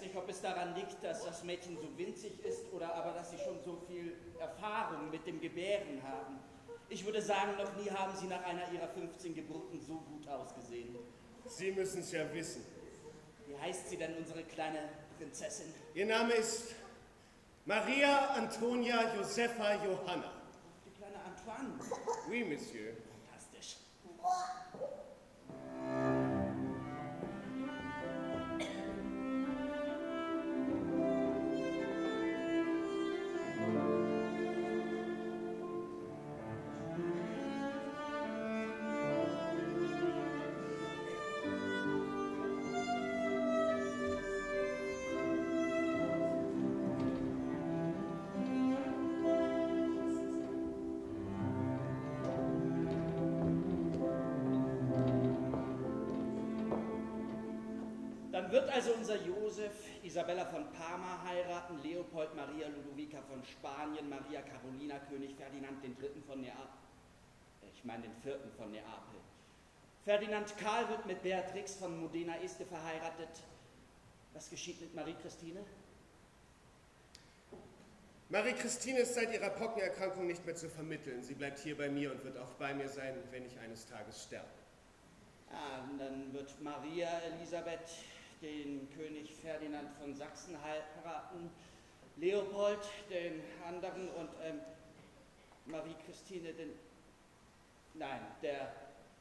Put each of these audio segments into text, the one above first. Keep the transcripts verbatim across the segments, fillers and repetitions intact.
weiß nicht, ob es daran liegt, dass das Mädchen so winzig ist oder aber, dass Sie schon so viel Erfahrung mit dem Gebären haben. Ich würde sagen, noch nie haben Sie nach einer Ihrer fünfzehn Geburten so gut ausgesehen. Sie müssen es ja wissen. Wie heißt sie denn, unsere kleine Prinzessin? Ihr Name ist Maria Antonia Josefa Johanna. Die kleine Antoine. Oui, Monsieur. Fantastisch. Wird also unser Josef Isabella von Parma heiraten, Leopold Maria Ludovica von Spanien, Maria Carolina König Ferdinand den Dritten von Neapel, ich meine den Vierten von Neapel. Ferdinand Karl wird mit Beatrix von Modena Este verheiratet. Was geschieht mit Marie Christine? Marie Christine ist seit ihrer Pockenerkrankung nicht mehr zu vermitteln. Sie bleibt hier bei mir und wird auch bei mir sein, wenn ich eines Tages sterbe. Ah, dann wird Maria Elisabeth den König Ferdinand von Sachsen heiraten, Leopold den anderen und ähm, Marie Christine den... Nein, der...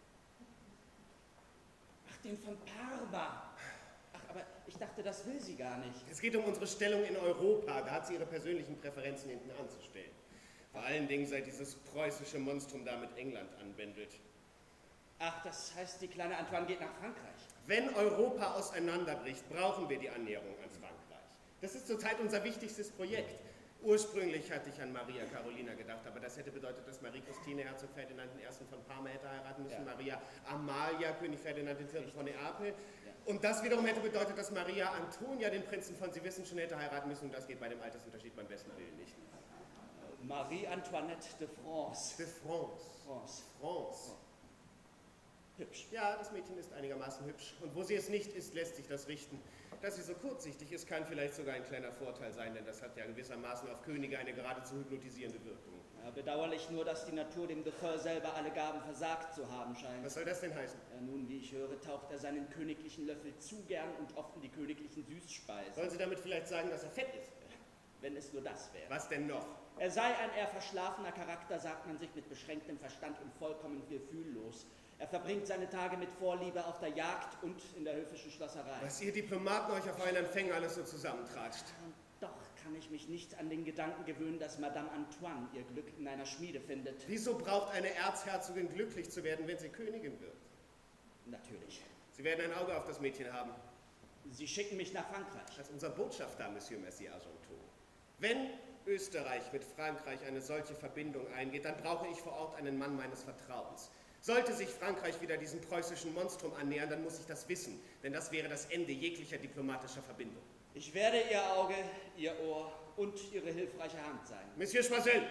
Ach, den von Parma. Ach, aber ich dachte, das will sie gar nicht. Es geht um unsere Stellung in Europa. Da hat sie ihre persönlichen Präferenzen hinten anzustellen. Vor allen Dingen, seit dieses preußische Monstrum da mit England anbändelt. Ach, das heißt, die kleine Antoine geht nach Frankreich. Wenn Europa auseinanderbricht, brauchen wir die Annäherung an Frankreich. Das ist zurzeit unser wichtigstes Projekt. Ursprünglich hatte ich an Maria Carolina gedacht, aber das hätte bedeutet, dass Marie Christine Herzog Ferdinand der Erste von Parma hätte heiraten müssen, ja. Maria Amalia König Ferdinand der Vierte von Neapel. Ja. Und das wiederum hätte bedeutet, dass Maria Antonia den Prinzen von Sie wissen schon hätte heiraten müssen, und das geht bei dem Altersunterschied beim besten Willen nicht. Marie Antoinette de France. De France. France. France. Hübsch. Ja, das Mädchen ist einigermaßen hübsch. Und wo sie es nicht ist, lässt sich das richten. Dass sie so kurzsichtig ist, kann vielleicht sogar ein kleiner Vorteil sein, denn das hat ja gewissermaßen auf Könige eine geradezu hypnotisierende Wirkung. Ja, bedauerlich nur, dass die Natur dem Dauphin selber alle Gaben versagt zu haben scheint. Was soll das denn heißen? Ja, nun, wie ich höre, taucht er seinen königlichen Löffel zu gern und oft in die königlichen Süßspeisen. Wollen Sie damit vielleicht sagen, dass er fett ist? Wenn es nur das wäre. Was denn noch? Er sei ein eher verschlafener Charakter, sagt man sich, mit beschränktem Verstand und vollkommen gefühllos. Er verbringt seine Tage mit Vorliebe auf der Jagd und in der höfischen Schlosserei. Was ihr Diplomaten euch auf euren Empfängen alles so zusammentratscht. Und doch kann ich mich nicht an den Gedanken gewöhnen, dass Madame Antoine ihr Glück in einer Schmiede findet. Wieso braucht eine Erzherzogin glücklich zu werden, wenn sie Königin wird? Natürlich. Sie werden ein Auge auf das Mädchen haben. Sie schicken mich nach Frankreich. Als unser Botschafter, Monsieur Mercier Argenteau. Wenn Österreich mit Frankreich eine solche Verbindung eingeht, dann brauche ich vor Ort einen Mann meines Vertrauens. Sollte sich Frankreich wieder diesem preußischen Monstrum annähern, dann muss ich das wissen, denn das wäre das Ende jeglicher diplomatischer Verbindung. Ich werde Ihr Auge, Ihr Ohr und Ihre hilfreiche Hand sein. Monsieur Choiseul!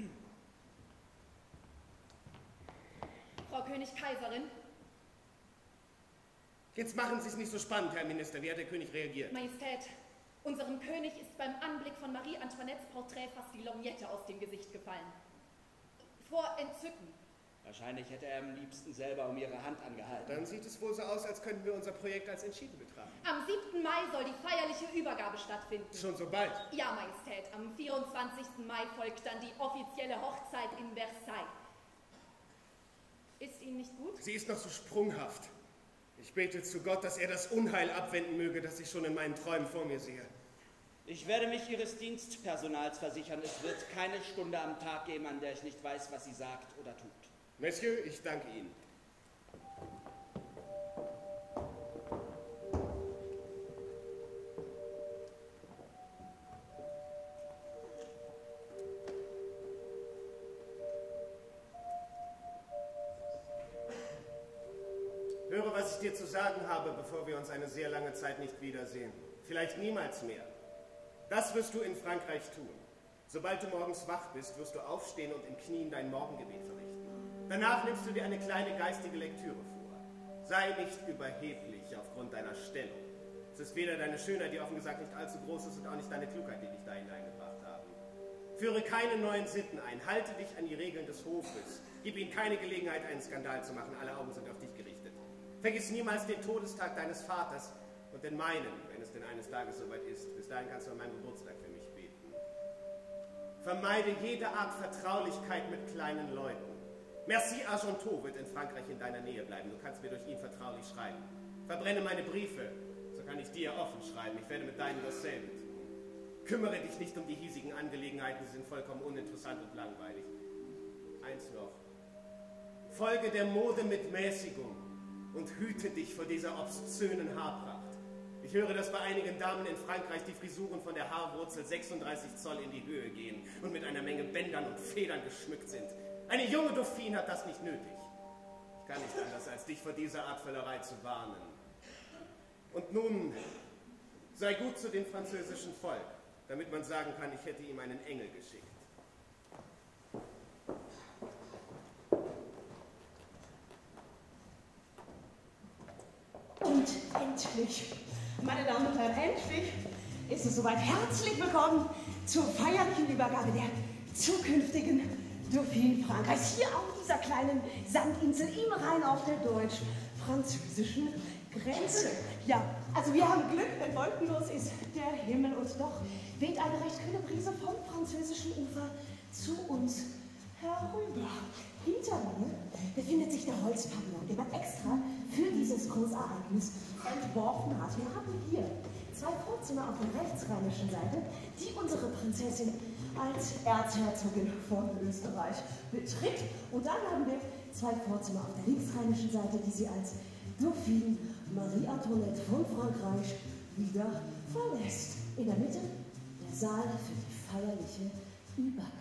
Frau König-Kaiserin? Jetzt machen Sie es nicht so spannend, Herr Minister. Wie hat der König reagiert? Majestät, unserem König ist beim Anblick von Marie Antoinettes Porträt fast die Lorgnette aus dem Gesicht gefallen. Vor Entzücken. Wahrscheinlich hätte er am liebsten selber um ihre Hand angehalten. Dann sieht es wohl so aus, als könnten wir unser Projekt als entschieden betrachten. Am siebten Mai soll die feierliche Übergabe stattfinden. Schon so bald? Ja, Majestät. Am vierundzwanzigsten Mai folgt dann die offizielle Hochzeit in Versailles. Ist Ihnen nicht gut? Sie ist noch so sprunghaft. Ich bete zu Gott, dass er das Unheil abwenden möge, das ich schon in meinen Träumen vor mir sehe. Ich werde mich Ihres Dienstpersonals versichern, es wird keine Stunde am Tag geben, an der ich nicht weiß, was sie sagt oder tut. Monsieur, ich danke Ihnen. Höre, was ich dir zu sagen habe, bevor wir uns eine sehr lange Zeit nicht wiedersehen. Vielleicht niemals mehr. Das wirst du in Frankreich tun. Sobald du morgens wach bist, wirst du aufstehen und im Knien dein Morgengebet verrichten. Danach nimmst du dir eine kleine geistige Lektüre vor. Sei nicht überheblich aufgrund deiner Stellung. ist weder deine Schönheit, die offen gesagt nicht allzu groß ist, und auch nicht deine Klugheit, die dich da hineingebracht haben. Führe keine neuen Sitten ein, halte dich an die Regeln des Hofes. Gib ihnen keine Gelegenheit, einen Skandal zu machen, alle Augen sind auf dich gerichtet. Vergiss niemals den Todestag deines Vaters und den meinen, wenn es denn eines Tages soweit ist. Bis dahin kannst du an meinem Geburtstag für mich beten. Vermeide jede Art Vertraulichkeit mit kleinen Leuten. Merci Argenteau wird in Frankreich in deiner Nähe bleiben. Du kannst mir durch ihn vertraulich schreiben. Verbrenne meine Briefe, so kann ich dir offen schreiben. Ich werde mit deinen dasselbe tun. Kümmere dich nicht um die hiesigen Angelegenheiten, sie sind vollkommen uninteressant und langweilig. Eins noch. Folge der Mode mit Mäßigung und hüte dich vor dieser obszönen Haarpracht. Ich höre, dass bei einigen Damen in Frankreich die Frisuren von der Haarwurzel sechsunddreißig Zoll in die Höhe gehen und mit einer Menge Bändern und Federn geschmückt sind. Eine junge Dauphine hat das nicht nötig. Ich kann nicht anders, als dich vor dieser Art Völlerei zu warnen. Und nun, sei gut zu dem französischen Volk, damit man sagen kann, ich hätte ihm einen Engel geschickt. Und endlich, meine Damen und Herren, endlich ist es soweit. Herzlich willkommen zur feierlichen Übergabe der zukünftigen Dauphine Frankreichs. Hier auf dieser kleinen Sandinsel im Rhein auf der deutsch-französischen Grenze. Ja, also wir haben Glück, denn wolkenlos ist der Himmel und doch weht eine recht kühle Brise vom französischen Ufer zu uns herüber. Hinter mir befindet sich der Holzpavillon, den man extra für dieses Großereignis entworfen hat. Wir haben hier zwei Vorzimmer auf der rechtsrheinischen Seite, die unsere Prinzessin als Erzherzogin von Österreich betritt. Und dann haben wir zwei Vorzimmer auf der linksrheinischen Seite, die sie als Dauphine Marie Antoinette von Frankreich wieder verlässt. In der Mitte der Saal für die feierliche Übergabe.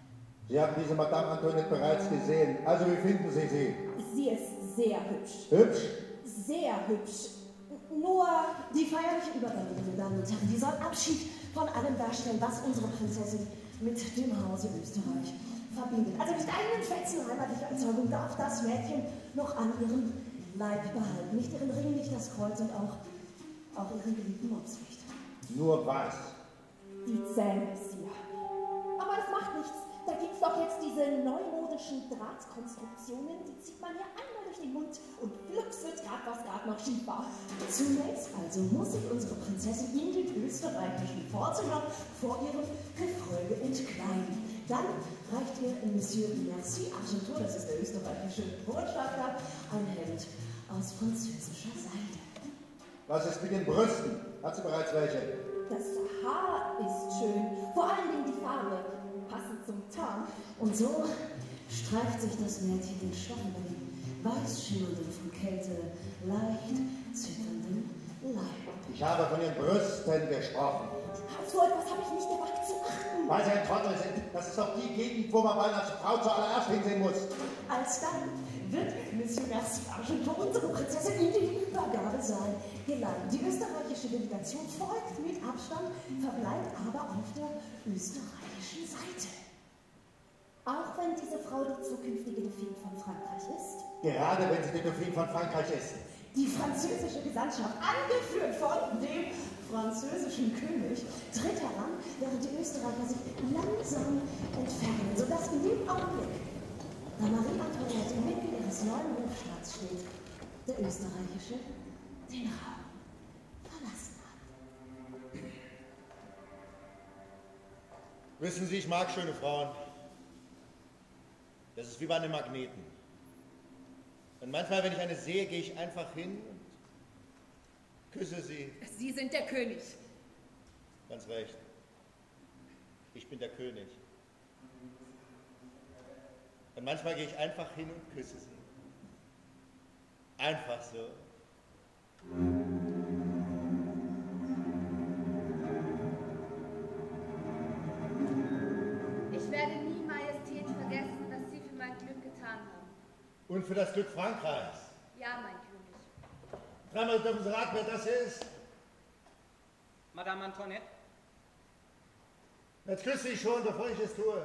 Sie haben diese Madame Antoinette bereits gesehen. Also wie finden Sie sie? Sie ist sehr hübsch. Hübsch? Sehr hübsch. Nur die feierliche Übergabe, meine Damen und Herren, die soll Abschied von allem darstellen, was unsere Prinzessin mit dem Hause Österreich verbindet. Also nicht einen Fetzen heimatlicher Erzeugung darf das Mädchen noch an ihrem Leib behalten. Nicht ihren Ring, nicht das Kreuz und auch, auch ihren geliebten Mops nicht. Nur was? Die Zähne, Sire. Aber das macht nichts. Da gibt es doch jetzt diese neumodischen Drahtkonstruktionen, die zieht man ja einmal durch den Mund und flugs wird grad was grad noch schief war. Zunächst also muss sich unsere Prinzessin in den österreichischen Vorzimmer vor ihrem Gefolge entkleiden. Dann reicht ihr Monsieur Merci Argenteau, das ist der österreichische Botschafter, ein Hemd aus französischer Seite. Was ist mit den Brüsten? Hat sie bereits welche? Das Haar ist schön, vor allen Dingen die Farbe, passend zum Tarn. Und so streift sich das Mädchen den Stoff über den weiß schimmernden, von Kälte leicht zitternden Leib. Ich habe von den Brüsten gesprochen. So etwas habe ich nicht gewagt zu achten. Weil sie ein Trottel sind. Das ist doch die Gegend, wo man mal als Frau zuallererst hinsehen muss. Alsdann wird Monsieur Merci Argenteau unsere Prinzessin in den Übergabesaal geladen. Die österreichische Delegation folgt mit Abstand, verbleibt aber auf der österreichischen Seite. Auch wenn diese Frau die zukünftige Dauphine von Frankreich ist? Gerade wenn sie die Dauphine von Frankreich ist. Die französische Gesandtschaft, angeführt von dem französischen König, tritt heran, während die Österreicher sich langsam entfernen, sodass in dem Augenblick, da Marie Antoinette inmitten ihres neuen Hofstaats steht, der Österreichische den Raum verlassen hat. Wissen Sie, ich mag schöne Frauen. Das ist wie bei einem Magneten. Und manchmal, wenn ich eine sehe, gehe ich einfach hin und küsse sie. Sie sind der König. Ganz recht. Ich bin der König. Und manchmal gehe ich einfach hin und küsse sie. Einfach so. Ich werde nie, Majestät, vergessen, was Sie für mein Glück getan haben. Und für das Glück Frankreichs. Ja, mein König. Dreimal dürfen Sie raten, wer das hier ist. Madame Antoinette? Jetzt küsse ich schon, bevor ich es tue.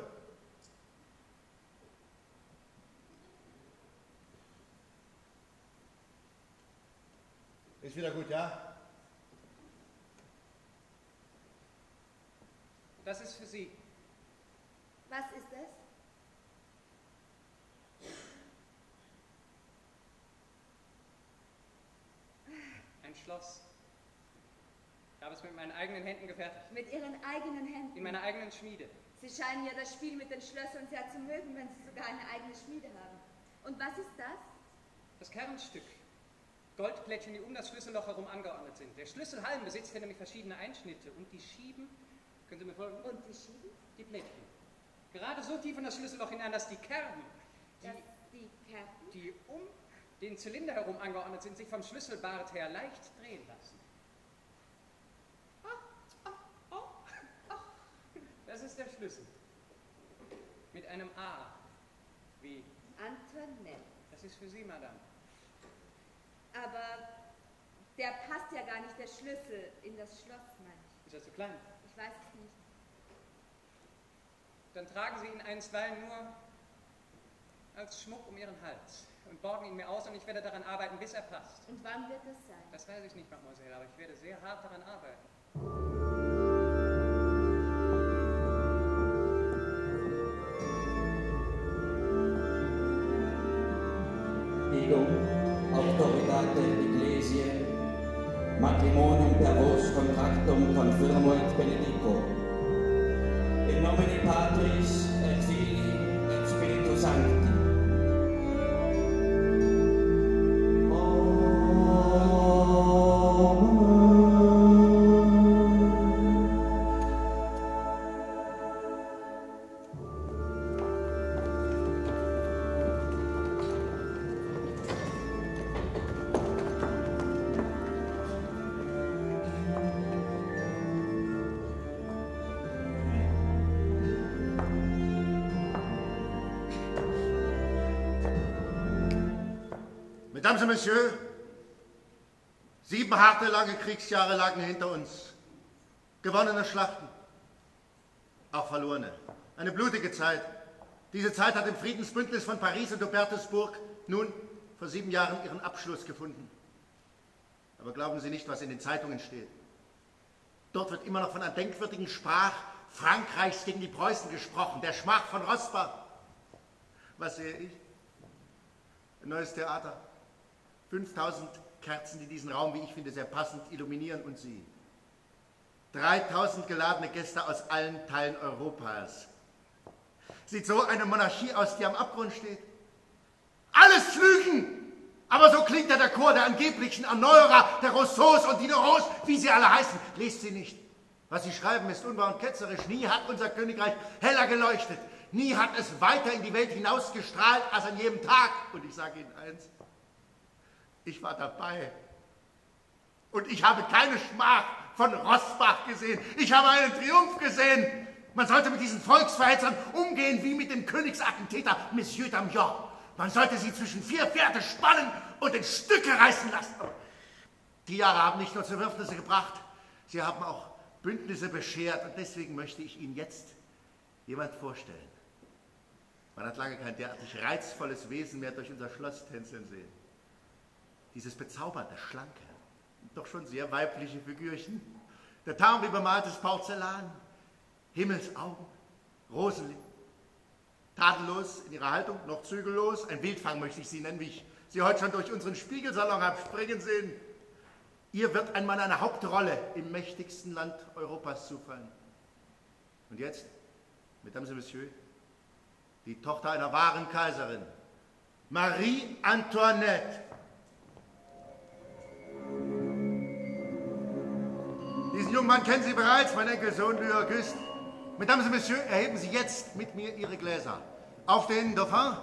Ist wieder gut, ja? Das ist für Sie. Was ist es? Ein Schloss. Ich habe es mit meinen eigenen Händen gefertigt. Mit Ihren eigenen Händen? In meiner eigenen Schmiede. Sie scheinen ja das Spiel mit den Schlössern sehr zu mögen, wenn Sie sogar eine eigene Schmiede haben. Und was ist das? Das Kernstück. Goldplättchen, die um das Schlüsselloch herum angeordnet sind. Der Schlüsselhalm besitzt ja nämlich verschiedene Einschnitte. Und die schieben, können Sie mir folgen? Und die schieben? Die Plättchen. Gerade so tief in das Schlüsselloch hinein, dass die Kerben, die, dass die Kerben? die um den Zylinder herum angeordnet sind, sich vom Schlüsselbart her leicht drehen lassen. Das ist der Schlüssel. Mit einem A. Wie? Antoinette. Das ist für Sie, Madame. Aber der passt ja gar nicht, der Schlüssel, in das Schloss, meine ich. Ist er zu klein? Ich weiß es nicht. Dann tragen Sie ihn einstweilen nur als Schmuck um Ihren Hals und borgen ihn mir aus und ich werde daran arbeiten, bis er passt. Und wann wird das sein? Das weiß ich nicht, Mademoiselle, aber ich werde sehr hart daran arbeiten. Ego, autoritate ecclesiae, matrimonium per vos contractum confirmo et benedico. In nomine Patris et Filii et Spiritus Sancti. Mesdames et Messieurs, sieben harte, lange Kriegsjahre lagen hinter uns. Gewonnene Schlachten, auch verlorene. Eine blutige Zeit. Diese Zeit hat im Friedensbündnis von Paris und Hubertusburg nun vor sieben Jahren ihren Abschluss gefunden. Aber glauben Sie nicht, was in den Zeitungen steht. Dort wird immer noch von einer denkwürdigen Sprach Frankreichs gegen die Preußen gesprochen, der Schmach von Rosbach. Was sehe ich? Ein neues Theater. fünftausend Kerzen, die diesen Raum, wie ich finde, sehr passend illuminieren, und Sie. dreitausend geladene Gäste aus allen Teilen Europas. Sieht so eine Monarchie aus, die am Abgrund steht? Alles Lügen! Aber so klingt ja der Chor der angeblichen Erneuerer, der Rousseaus und Diderots, wie sie alle heißen. Lest sie nicht. Was sie schreiben, ist unwahr und ketzerisch. Nie hat unser Königreich heller geleuchtet. Nie hat es weiter in die Welt hinausgestrahlt als an jedem Tag. Und ich sage Ihnen eins, ich war dabei. Und ich habe keine Schmach von Rosbach gesehen. Ich habe einen Triumph gesehen. Man sollte mit diesen Volksverhetzern umgehen wie mit dem Königsattentäter Monsieur Damiens. Man sollte sie zwischen vier Pferde spannen und in Stücke reißen lassen. Aber die Jahre haben nicht nur Zerwürfnisse gebracht, sie haben auch Bündnisse beschert. Und deswegen möchte ich Ihnen jetzt jemand vorstellen. Man hat lange kein derartig reizvolles Wesen mehr durch unser Schloss tänzeln sehen. Dieses bezaubernde, schlanke, doch schon sehr weibliche Figürchen. Der Tarn wie bemaltes Porzellan, Himmelsaugen, Rosenlippen. Tadellos in ihrer Haltung, noch zügellos. Ein Wildfang möchte ich Sie nennen, wie ich Sie heute schon durch unseren Spiegelsalon habe springen sehen. Ihr wird einmal eine Hauptrolle im mächtigsten Land Europas zufallen. Und jetzt, Mesdames et Messieurs, die Tochter einer wahren Kaiserin, Marie Antoinette. Diesen jungen Mann kennen Sie bereits, mein Enkelsohn Louis Auguste. Mesdames et Messieurs, erheben Sie jetzt mit mir Ihre Gläser. Auf den Dauphin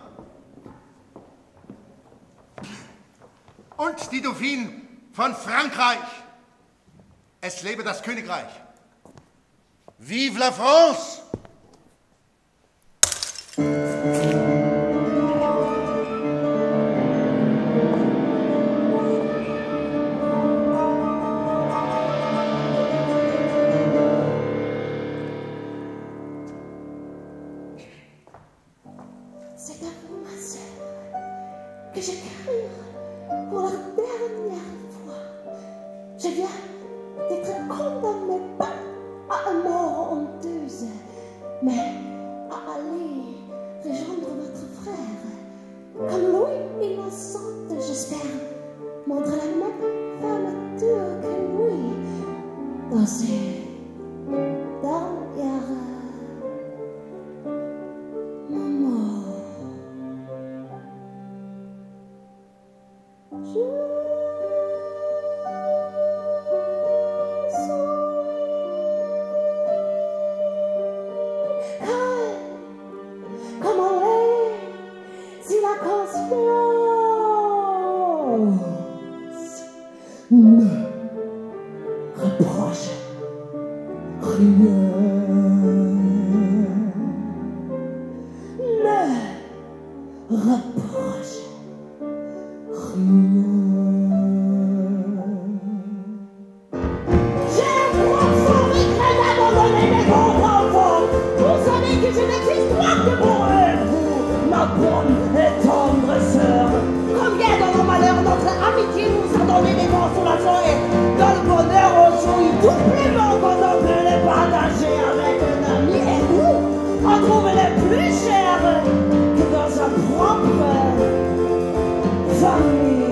und die Dauphine von Frankreich. Es lebe das Königreich. Vive la France! C'est à vous, ma sœur, que j'écris pour la dernière fois. Je viens d'être condamnée par à un mort honteuse, mais à aller rejoindre votre frère. Comme lui, innocente, j'espère, montre la même fermeture que lui dans ses dernières moments. Je ne reproche rien. Ne reproche rien. J'ai transformé très abandonné mes grands enfants. Vous savez que je n'existe pas que pour eux, vous, ma bonne et tendre sœur. Combien dans nos malheurs notre amitié nous a donné des consolations et dans le bonheur on jouit doublement quand on peut les partager avec un ami et nous on trouve les plus chers que dans sa propre famille.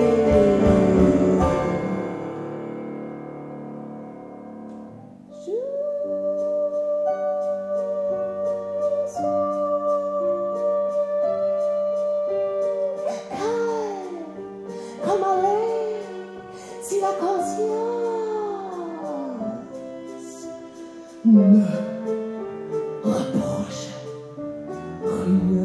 Ne reproche rien.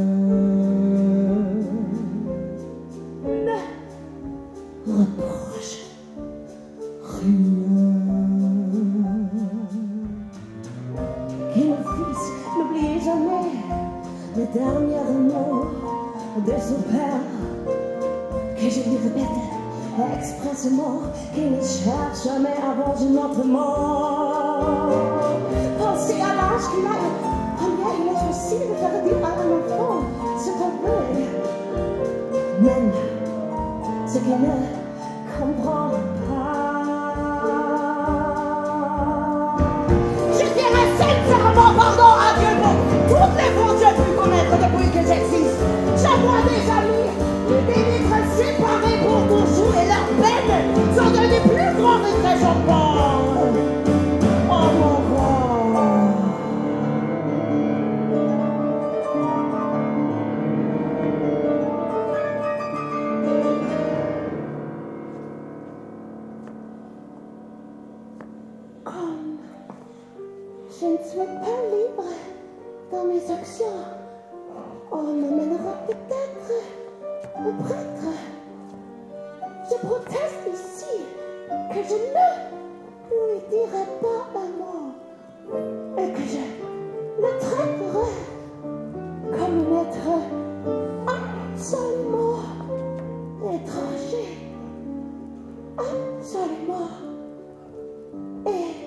Ne reproche rien. Que mon fils n'oublie jamais les derniers mots de son père. Que je lui répète expressément qu'il ne cherche jamais à venger notre mort. Pensez à l'âge qu'il a, combien il est facile de faire dire à un enfant ce qu'on veut, même ce qu'il ne comprend pas. Je dirais sincèrement pardon à Dieu pour toutes les fautes que j'ai pu commettre depuis que j'existe. J'avoue des amis, des livres séparés pour toujours et leurs peines sont de les plus grands regrets, je pense. Oh mon grand. Comme je ne suis pas libre dans mes actions, on m'amènera peut-être au prêtre. Je proteste ici que je ne lui dirai pas un mot et que je le traiterai comme un être absolument étranger, absolument étranger.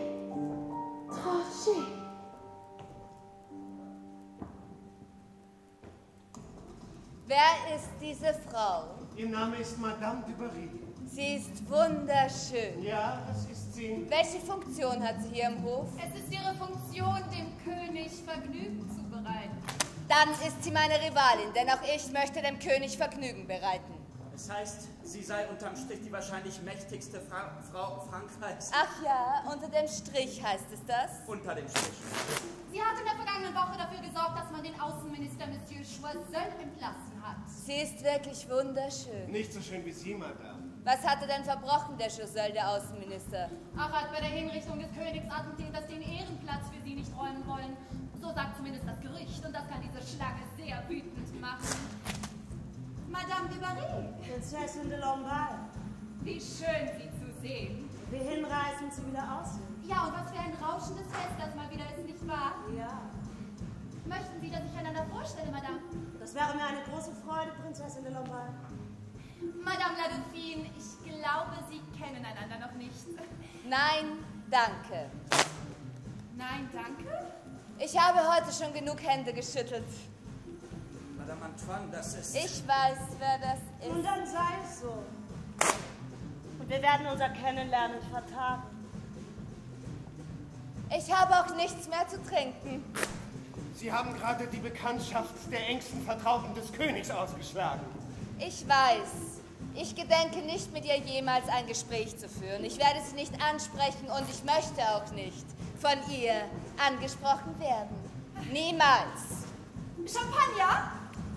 Wer ist diese Frau? Ihr Name ist Madame de Barry. Sie ist wunderschön. Ja, das ist sie. Welche Funktion hat sie hier im Hof? Es ist ihre Funktion, dem König Vergnügen zu bereiten. Dann ist sie meine Rivalin, denn auch ich möchte dem König Vergnügen bereiten. Es heißt, sie sei unterm Strich die wahrscheinlich mächtigste Fra Frau Frankreichs. Ach ja, unter dem Strich heißt es das? Unter dem Strich. Sie hat in der vergangenen Woche dafür gesorgt, dass man den Außenminister Monsieur Choiseul entlassen hat. Sie ist wirklich wunderschön. Nicht so schön wie Sie, Madame. Was hatte denn verbrochen, der Choiseul, der Außenminister? Ach, hat bei der Hinrichtung des Königsattentäters den Ehrenplatz für sie nicht räumen wollen. So sagt zumindest das Gerücht und das kann diese Schlange sehr wütend machen. Madame de Barry. Prinzessin de Lombard. Wie schön, Sie zu sehen. Wir hinreißen zu wieder aussehen. Ja, und was für ein rauschendes Fest das mal wieder ist, nicht wahr? Ja. Möchten Sie, dass ich einander vorstelle, Madame? Das wäre mir eine große Freude, Prinzessin de Lombard. Madame la Dauphine, ich glaube, Sie kennen einander noch nicht. Nein, danke. Nein, danke? Ich habe heute schon genug Hände geschüttelt. Madame Antoine, das ist... Ich weiß, wer das ist. Und dann sei es so. Und wir werden unser Kennenlernen vertagen. Ich habe auch nichts mehr zu trinken. Sie haben gerade die Bekanntschaft der engsten Vertrauten des Königs ausgeschlagen. Ich weiß. Ich gedenke nicht, mit ihr jemals ein Gespräch zu führen. Ich werde sie nicht ansprechen und ich möchte auch nicht von ihr angesprochen werden. Niemals. Champagner?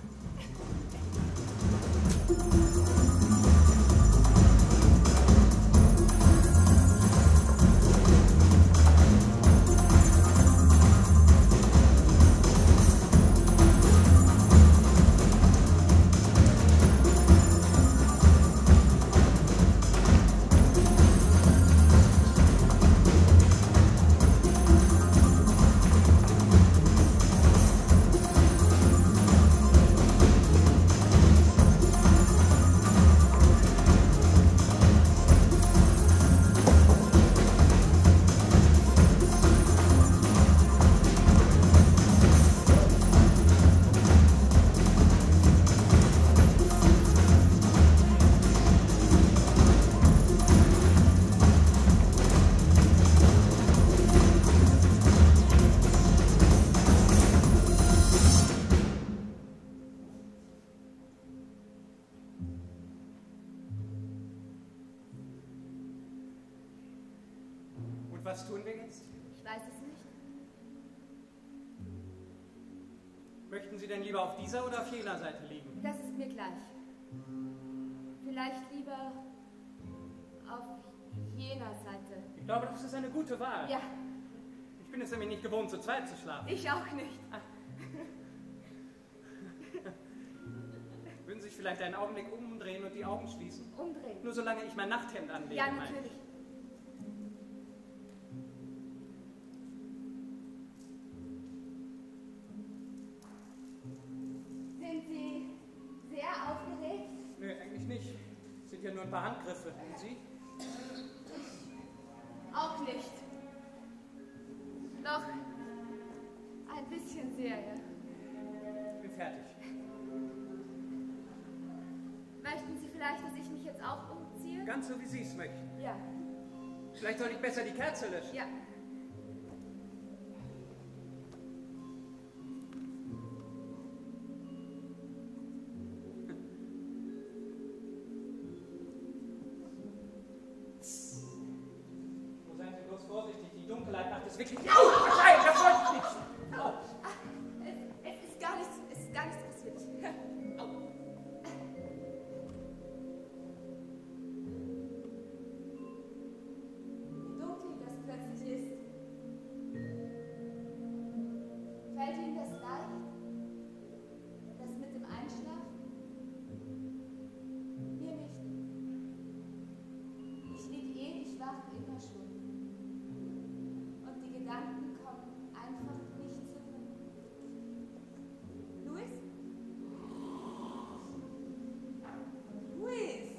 Was tun wir jetzt? Ich weiß es nicht. Möchten Sie denn lieber auf dieser oder auf jener Seite liegen? Das ist mir gleich. Vielleicht lieber auf jener Seite. Ich glaube, das ist eine gute Wahl. Ja. Ich bin es nämlich nicht gewohnt, zu zweit zu schlafen. Ich auch nicht. Ah. Würden Sie sich vielleicht einen Augenblick umdrehen und die Augen schließen? Umdrehen? Nur solange ich mein Nachthemd anlege. Ja, natürlich. Sind ja nur ein paar Handgriffe. Und Sie? Auch nicht. Doch ein bisschen sehr, ja. Ich bin fertig. Möchten Sie vielleicht, dass ich mich jetzt auch umziehe? Ganz so, wie Sie es möchten. Ja. Vielleicht soll ich besser die Kerze löschen. Ja. Vorsichtig, die Dunkelheit macht es wirklich. Au! Nein, das wollte ich nicht! Au! Ach, es, es ist gar nichts, es ist gar nichts passiert. Au! Wie dunkel das plötzlich ist. Fällt Ihnen das leicht? Das mit dem Einschlafen? Mir nicht. Ich lieg ewig wach, immer schon. Die Gedanken kommen einfach nicht zurück. Louis? Louis!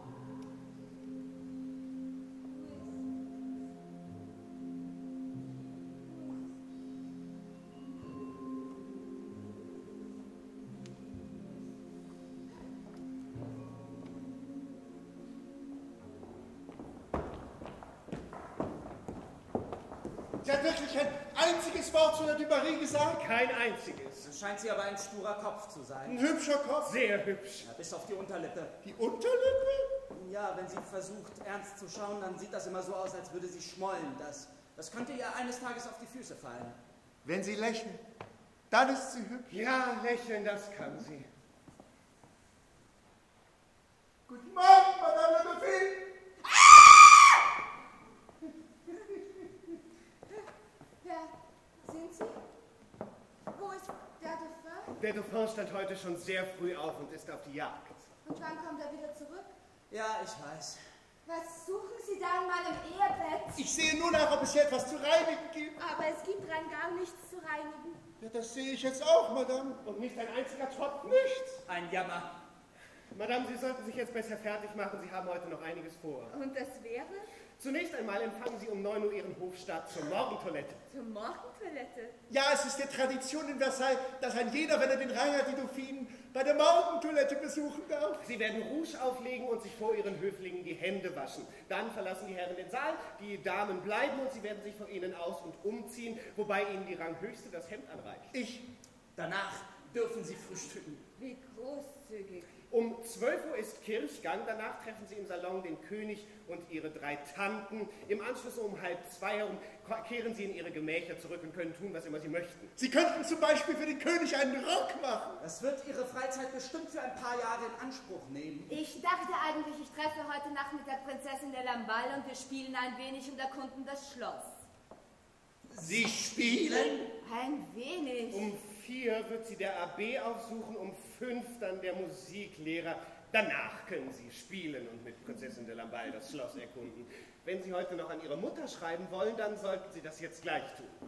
Sie hat wirklich kein einziges Wort zu der Dubarry gesagt? Kein einziges. Dann scheint sie aber ein sturer Kopf zu sein. Ein hübscher Kopf? Sehr hübsch. Ja, bis auf die Unterlippe. Die Unterlippe? Ja, wenn sie versucht, ernst zu schauen, dann sieht das immer so aus, als würde sie schmollen. Das, das könnte ihr eines Tages auf die Füße fallen. Wenn sie lächelt, dann ist sie hübsch. Ja, lächeln, das kann sie. Guten Morgen, Madame de Dauphine. Wer sind Sie? Wo ist der Dauphin? Der Dauphin stand heute schon sehr früh auf und ist auf die Jagd. Und wann kommt er wieder zurück? Ja, ich weiß. Was suchen Sie da in meinem Ehebett? Ich sehe nur nach, ob es hier etwas zu reinigen gibt. Aber es gibt rein gar nichts zu reinigen. Ja, das sehe ich jetzt auch, Madame. Und nicht ein einziger Tropfen? Nichts. Ein Jammer. Madame, Sie sollten sich jetzt besser fertig machen. Sie haben heute noch einiges vor. Und das wäre? Zunächst einmal empfangen Sie um neun Uhr Ihren Hofstaat zur Morgentoilette. Zur Morgentoilette? Ja, es ist die Tradition in Versailles, dass ein jeder, wenn er den Rang hat, die Dauphinen bei der Morgentoilette besuchen darf. Sie werden Rouge auflegen und sich vor Ihren Höflingen die Hände waschen. Dann verlassen die Herren den Saal, die Damen bleiben und sie werden sich von Ihnen aus- und umziehen, wobei Ihnen die Ranghöchste das Hemd anreicht. Ich. Danach dürfen Sie frühstücken. Wie großzügig. Um zwölf Uhr ist Kirchgang, danach treffen Sie im Salon den König und Ihre drei Tanten. Im Anschluss um halb zwei herum kehren Sie in Ihre Gemächer zurück und können tun, was immer Sie möchten. Sie könnten zum Beispiel für den König einen Rock machen. Das wird Ihre Freizeit bestimmt für ein paar Jahre in Anspruch nehmen. Ich dachte eigentlich, ich treffe heute Nachmittag Prinzessin de Lamballe und wir spielen ein wenig und erkunden das Schloss. Sie spielen? Ein wenig. Um vier wird Sie der A B aufsuchen, um fünf dann der Musiklehrer. Danach können Sie spielen und mit Prinzessin de Lamballe das Schloss erkunden. Wenn Sie heute noch an Ihre Mutter schreiben wollen, dann sollten Sie das jetzt gleich tun.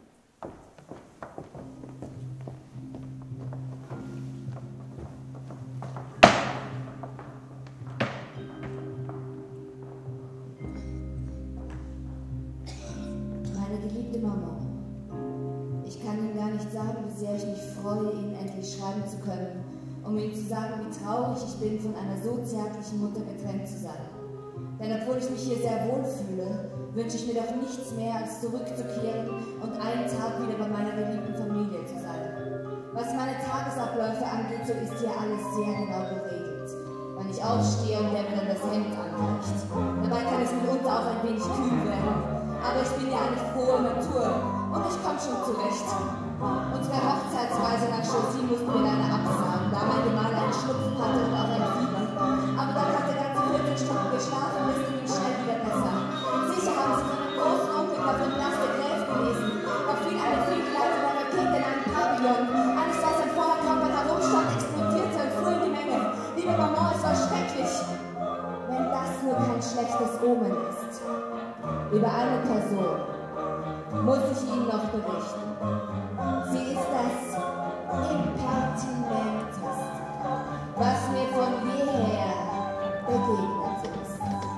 Meine geliebte Mama, ich kann Ihnen gar nicht sagen, wie sehr ich mich freue, Ihnen endlich schreiben zu können, um Ihnen zu sagen, wie traurig ich bin, von einer so zärtlichen Mutter getrennt zu sein. Denn obwohl ich mich hier sehr wohl fühle, wünsche ich mir doch nichts mehr, als zurückzukehren und einen Tag wieder bei meiner geliebten Familie zu sein. Was meine Tagesabläufe angeht, so ist hier alles sehr genau geregelt. Wenn ich aufstehe und der mir dann das Hemd anreicht. Dabei kann es mitunter auch ein wenig kühl werden. Aber ich bin ja eine frohe Natur und ich komme schon zurecht. Unsere Hochzeitsreise nach Chaussy mussten wir leider absagen, da mein Gemahl einen Schnupfen hatte und auch ein Fieber. Aber dann hat er ganze vierzehn Stunden geschlafen und es ging ihm schnell wieder besser. Sicher haben Sie von dem großen Onkel auf dem Platz der Gräf gelesen. Da fiel eine fehlgeleitete Rakete in einen Pavillon. Alles, was im Vorderkörper herumstand, explodierte und fuhr in die Menge. Liebe Maman, es war schrecklich. Wenn das nur kein schlechtes Omen ist. Über eine Person muss ich Ihnen noch berichten. Sie ist das Impertinenteste, was mir von jeher begegnet ist.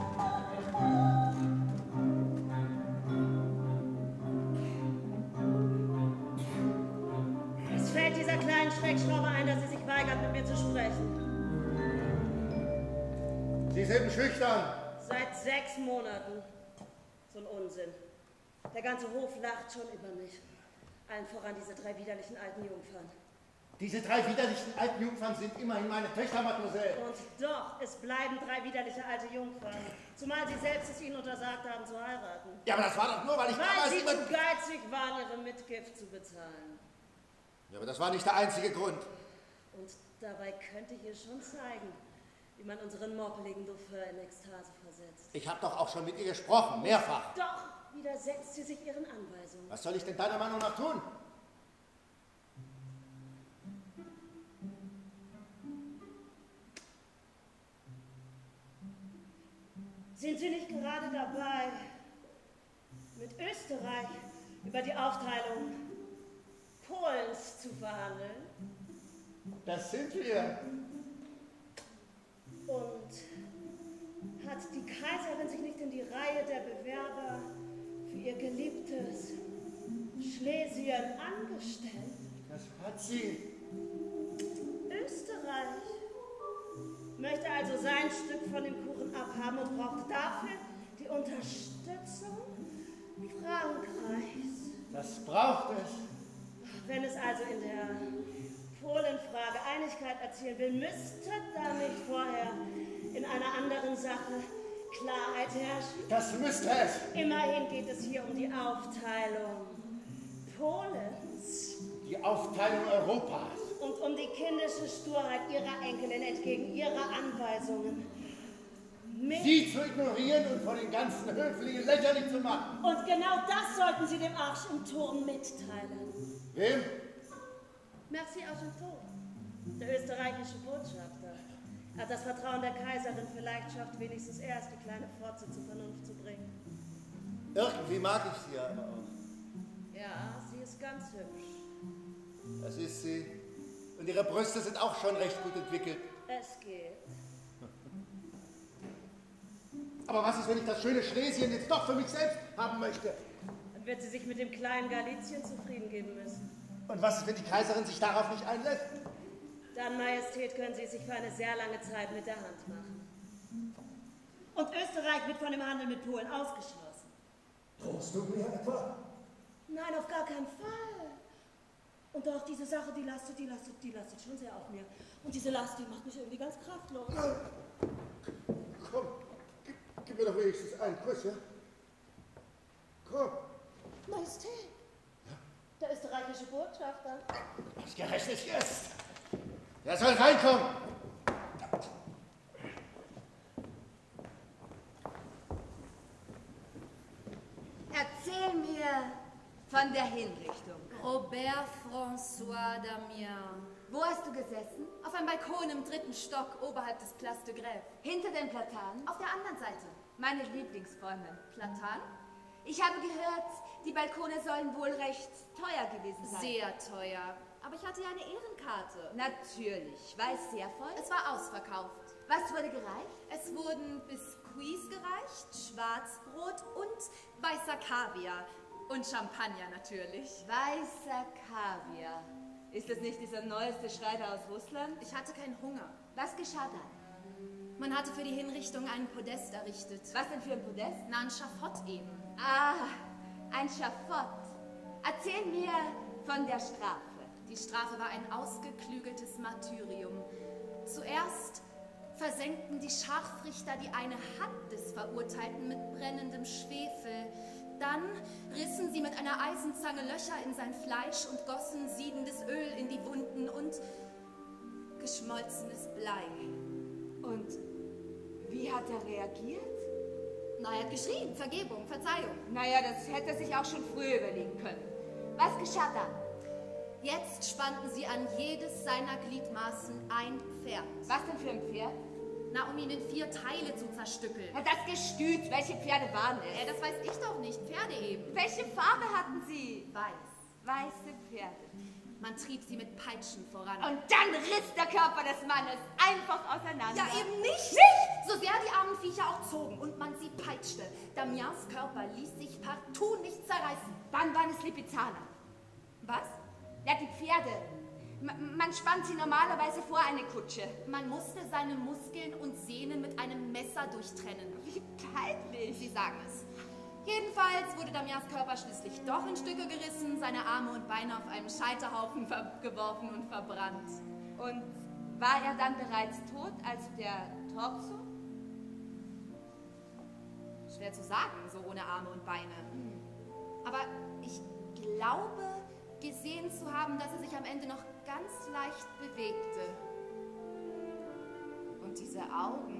Es fällt dieser kleinen Schreckschraube ein, dass sie sich weigert, mit mir zu sprechen. Sie sind schüchtern. Seit sechs Monaten. So ein Unsinn. Der ganze Hof lacht schon über mich. Allen voran diese drei widerlichen alten Jungfern. Diese drei widerlichen alten Jungfern sind immerhin meine Töchter, Mademoiselle. Und doch, es bleiben drei widerliche alte Jungfern. Zumal sie selbst es ihnen untersagt haben, zu heiraten. Ja, aber das war doch nur, weil ich Weil damals sie immer... zu geizig waren, ihre Mitgift zu bezahlen. Ja, aber das war nicht der einzige Grund. Und dabei könnte ich ihr schon zeigen, wie man unseren moppeligen Dauphin in Ekstase versetzt. Ich habe doch auch schon mit ihr gesprochen, mehrfach. Doch widersetzt sie sich ihren Anweisungen. Was soll ich denn deiner Meinung nach tun? Sind Sie nicht gerade dabei, mit Österreich über die Aufteilung Polens zu verhandeln? Das sind wir. Und hat die Kaiserin sich nicht in die Reihe der Bewerber für ihr geliebtes Schlesien angestellt? Das hat sie. Österreich möchte also sein Stück von dem Kuchen abhaben und braucht dafür die Unterstützung Frankreichs. Das braucht es. Wenn es also in der Polenfrage Einigkeit erzielen will, müsste da nicht vorher in einer anderen Sache Klarheit herrschen? Das müsste es. Immerhin geht es hier um die Aufteilung Polens. Die Aufteilung Europas. Und um die kindische Sturheit ihrer Enkelin entgegen ihrer Anweisungen. Mit Sie zu ignorieren und von den ganzen Höflingen lächerlich zu machen. Und genau das sollten Sie dem Arsch im Turm mitteilen. Wem? Merci Argentot, der österreichische Botschafter. Hat das Vertrauen der Kaiserin vielleicht schafft, wenigstens erst die kleine Fotze zur Vernunft zu bringen. Irgendwie mag ich sie aber auch. Ja, sie ist ganz hübsch. Das ist sie. Und ihre Brüste sind auch schon recht gut entwickelt. Es geht. Aber was ist, wenn ich das schöne Schlesien jetzt doch für mich selbst haben möchte? Dann wird sie sich mit dem kleinen Galizien zufrieden geben müssen. Und was ist, wenn die Kaiserin sich darauf nicht einlässt? Dann, Majestät, können Sie es sich für eine sehr lange Zeit mit der Hand machen. Und Österreich wird von dem Handel mit Polen ausgeschlossen. Drohst du mir etwa? Nein, auf gar keinen Fall. Und auch diese Sache, die lastet, die lastet, die lastet schon sehr auf mir. Und diese Last, die macht mich irgendwie ganz kraftlos. Komm, gib, gib mir doch wenigstens einen Kuss, ja? Komm. Majestät, ja? Der österreichische Botschafter. Ausgerechnet jetzt. Er soll reinkommen. Erzähl mir von der Hinrichtung. Robert François Damiens. Wo hast du gesessen? Auf einem Balkon im dritten Stock oberhalb des Place de Grève. Hinter den Platanen? Auf der anderen Seite. Meine Lieblingsbäume. Platanen? Ich habe gehört, die Balkone sollen wohl recht teuer gewesen sein. Sehr teuer. Aber ich hatte ja eine Ehrenkarte. Natürlich. War es sehr voll? Es war ausverkauft. Was wurde gereicht? Es wurden Biskuits gereicht, Schwarzbrot und weißer Kaviar. Und Champagner natürlich. Weißer Kaviar. Ist das nicht dieser neueste Schrei aus Russland? Ich hatte keinen Hunger. Was geschah dann? Man hatte für die Hinrichtung einen Podest errichtet. Was denn für ein Podest? Na, ein Schafott eben. Ah, ein Schafott. Erzähl mir von der Strafe. Die Strafe war ein ausgeklügeltes Martyrium. Zuerst versenkten die Scharfrichter die eine Hand des Verurteilten mit brennendem Schwefel. Dann rissen sie mit einer Eisenzange Löcher in sein Fleisch und gossen siedendes Öl in die Wunden und geschmolzenes Blei. Und wie hat er reagiert? Na, er hat geschrien, Vergebung, Verzeihung. Naja, das hätte er sich auch schon früher überlegen können. Was geschah dann? Jetzt spannten sie an jedes seiner Gliedmaßen ein Pferd. Was denn für ein Pferd? Na, um ihn in vier Teile zu zerstückeln. Ja, das Gestüt, welche Pferde waren es? Ja, das weiß ich doch nicht, Pferde eben. Welche Farbe hatten sie? Weiß. Weiße Pferde. Man trieb sie mit Peitschen voran. Und dann riss der Körper des Mannes einfach auseinander. Ja, eben nicht. Nicht? So sehr die armen Viecher auch zogen und man sie peitschte. Damiens Körper ließ sich partout nicht zerreißen. Dann waren es Lipizzaner. Was? Ja, die Pferde. M- man spannt sie normalerweise vor eine Kutsche. Man musste seine Muskeln und Sehnen mit einem Messer durchtrennen. Wie peinlich. Sie sagen es. Jedenfalls wurde Damiens Körper schließlich doch in Stücke gerissen, seine Arme und Beine auf einem Scheiterhaufen geworfen und verbrannt. Und war er dann bereits tot, also der Torso? Schwer zu sagen, so ohne Arme und Beine. Aber ich glaube, gesehen zu haben, dass er sich am Ende noch ganz leicht bewegte. Und diese Augen.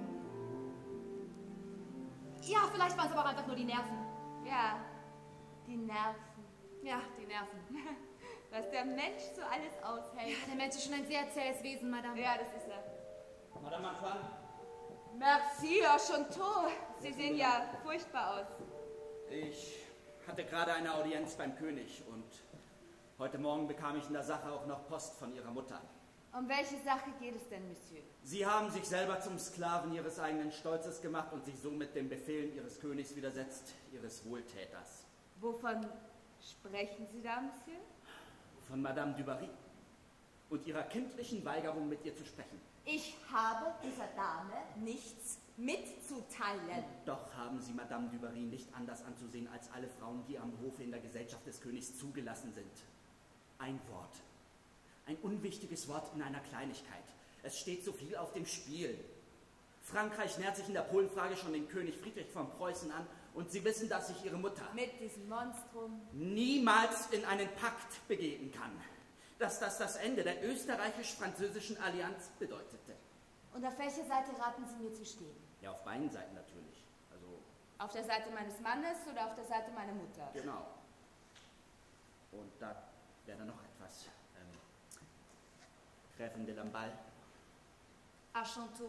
Ja, vielleicht waren es aber auch einfach nur die Nerven. Ja, die Nerven. Ja, die Nerven. Was der Mensch so alles aushält. Ja, der Mensch ist schon ein sehr zähes Wesen, Madame. Ja, das ist er. Madame Antoine. Merci, Enchanté. Sie sehen ja furchtbar aus. Ich hatte gerade eine Audienz beim König und heute Morgen bekam ich in der Sache auch noch Post von Ihrer Mutter. Um welche Sache geht es denn, Monsieur? Sie haben sich selber zum Sklaven Ihres eigenen Stolzes gemacht und sich somit den Befehlen Ihres Königs widersetzt, Ihres Wohltäters. Wovon sprechen Sie da, Monsieur? Von Madame du Barry und ihrer kindlichen Weigerung, mit ihr zu sprechen. Ich habe dieser Dame nichts mitzuteilen. Doch haben Sie Madame du Barry nicht anders anzusehen als alle Frauen, die am Hofe in der Gesellschaft des Königs zugelassen sind. Ein Wort. Ein unwichtiges Wort in einer Kleinigkeit. Es steht so viel auf dem Spiel. Frankreich nähert sich in der Polenfrage schon den König Friedrich von Preußen an und Sie wissen, dass sich Ihre Mutter mit diesem Monstrum niemals in einen Pakt begeben kann. Dass das das Ende der österreichisch-französischen Allianz bedeutete. Und auf welcher Seite raten Sie mir zu stehen? Ja, auf beiden Seiten natürlich. Also auf der Seite meines Mannes oder auf der Seite meiner Mutter? Genau. Und da wäre noch etwas. Ähm, Gräfin de Lamballe. Enchanté.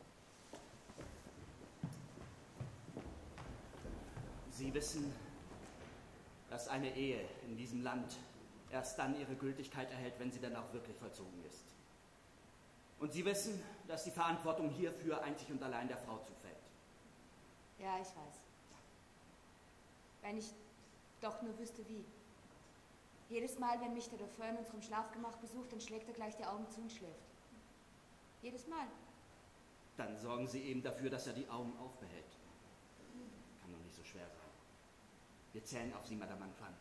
Sie wissen, dass eine Ehe in diesem Land erst dann ihre Gültigkeit erhält, wenn sie dann auch wirklich vollzogen ist. Und Sie wissen, dass die Verantwortung hierfür einzig und allein der Frau zufällt. Ja, ich weiß. Wenn ich doch nur wüsste, wie. Jedes Mal, wenn mich der Dauphin in unserem Schlafgemach besucht, dann schlägt er gleich die Augen zu und schläft. Jedes Mal. Dann sorgen Sie eben dafür, dass er die Augen aufbehält. Kann doch nicht so schwer sein. Wir zählen auf Sie, Madame Anfang.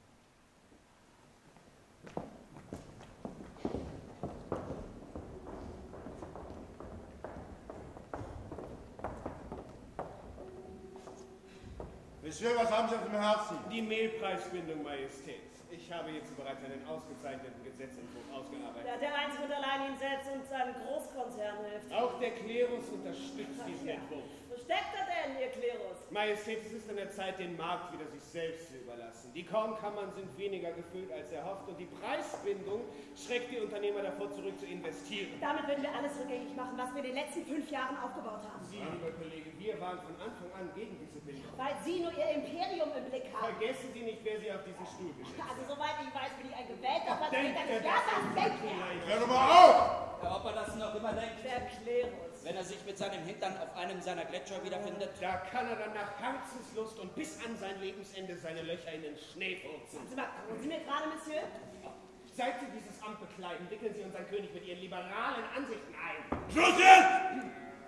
Monsieur, was haben Sie auf dem Herzen? Die Mehlpreisbindung, Majestät. Ich habe hierzu bereits einen ausgezeichneten Gesetzentwurf ausgearbeitet. Ja, der einzig und allein ihn selbst und seinem Großkonzern hilft. Auch der Klerus unterstützt diesen ja. Entwurf. Wo steckt er denn, ihr Klerus? Majestät, es ist an der Zeit, den Markt wieder sich selbst zu überlassen. Die Kornkammern sind weniger gefüllt als erhofft und die Preisbindung schreckt die Unternehmer davor zurück zu investieren. Damit würden wir alles rückgängig machen, was wir in den letzten fünf Jahren aufgebaut haben. Sie, lieber Kollege, wir waren von Anfang an gegen diese Bindung. Weil Sie nur Ihr Imperium im Blick haben. Vergessen Sie nicht, wer Sie auf diesen Stuhl gesetzt hat. Also soweit ich weiß, bin ich ein gewählter Vertreter des Jahrtags. Denkt er! Hör doch mal auf! Ja, ob er das noch immer denkt? Der Klerus. Wenn er sich mit seinem Hintern auf einem seiner Gletscher wiederfindet. Da kann er dann nach Herzenslust und bis an sein Lebensende seine Löcher in den Schnee furzen. Sie mal, kommen Sie mir gerade, Monsieur? Seit Sie dieses Amt bekleiden, wickeln Sie unseren König mit Ihren liberalen Ansichten ein. Schluss jetzt!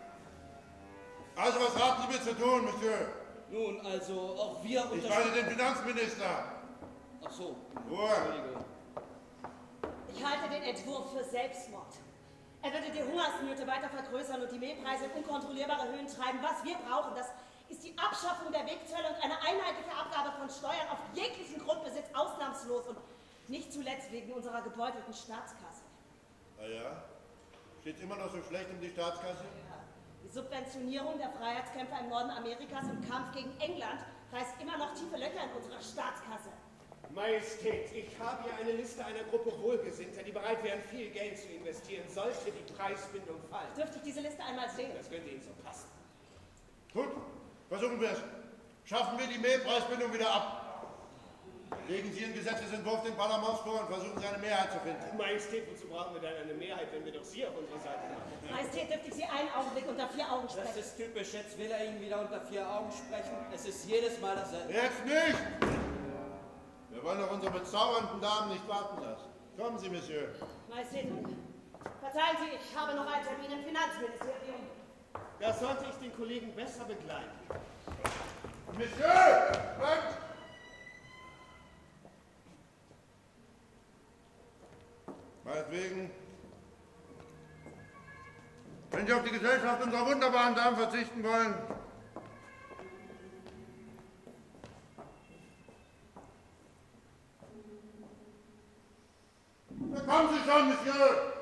Also, was raten Sie mir zu tun, Monsieur? Nun, also, auch wir Ich meine den Finanzminister. Ach so. Ruhe. Entschuldigung. Ich halte den Entwurf für Selbstmord. Er würde die Hungersnöte weiter vergrößern und die Mehlpreise in unkontrollierbare Höhen treiben. Was wir brauchen, das ist die Abschaffung der Wegzölle und eine einheitliche Abgabe von Steuern auf jeglichen Grundbesitz ausnahmslos und nicht zuletzt wegen unserer gebeutelten Staatskasse. Na ja, steht immer noch so schlecht um die Staatskasse? Die Subventionierung der Freiheitskämpfer im Norden Amerikas im Kampf gegen England reißt immer noch tiefe Löcher in unserer Staatskasse. Majestät, ich habe hier eine Liste einer Gruppe Wohlgesinnter, die bereit wären, viel Geld zu investieren, sollte die Preisbindung fallen. Dürfte ich diese Liste einmal sehen? Das könnte Ihnen so passen. Gut, versuchen wir es. Schaffen wir die Mehlpreisbindung wieder ab. Legen Sie Ihren Gesetzesentwurf den Parlaments vor und versuchen Sie eine Mehrheit zu finden. Majestät, wozu brauchen wir dann eine Mehrheit, wenn wir doch Sie auf unserer Seite haben? Majestät, dürfte ich Sie einen Augenblick unter vier Augen sprechen? Das ist typisch. Jetzt will er Ihnen wieder unter vier Augen sprechen. Es ist jedes Mal dasselbe. Jetzt nicht! Wir wollen doch unsere bezaubernden Damen nicht warten lassen. Kommen Sie, Monsieur. Majestät, verzeihen Sie, ich habe noch einen Termin im Finanzministerium. Da sollte ich den Kollegen besser begleiten. Monsieur! Weg! Meinetwegen. Wenn Sie auf die Gesellschaft unserer wunderbaren Damen verzichten wollen. Da kommen Sie schon, Monsieur!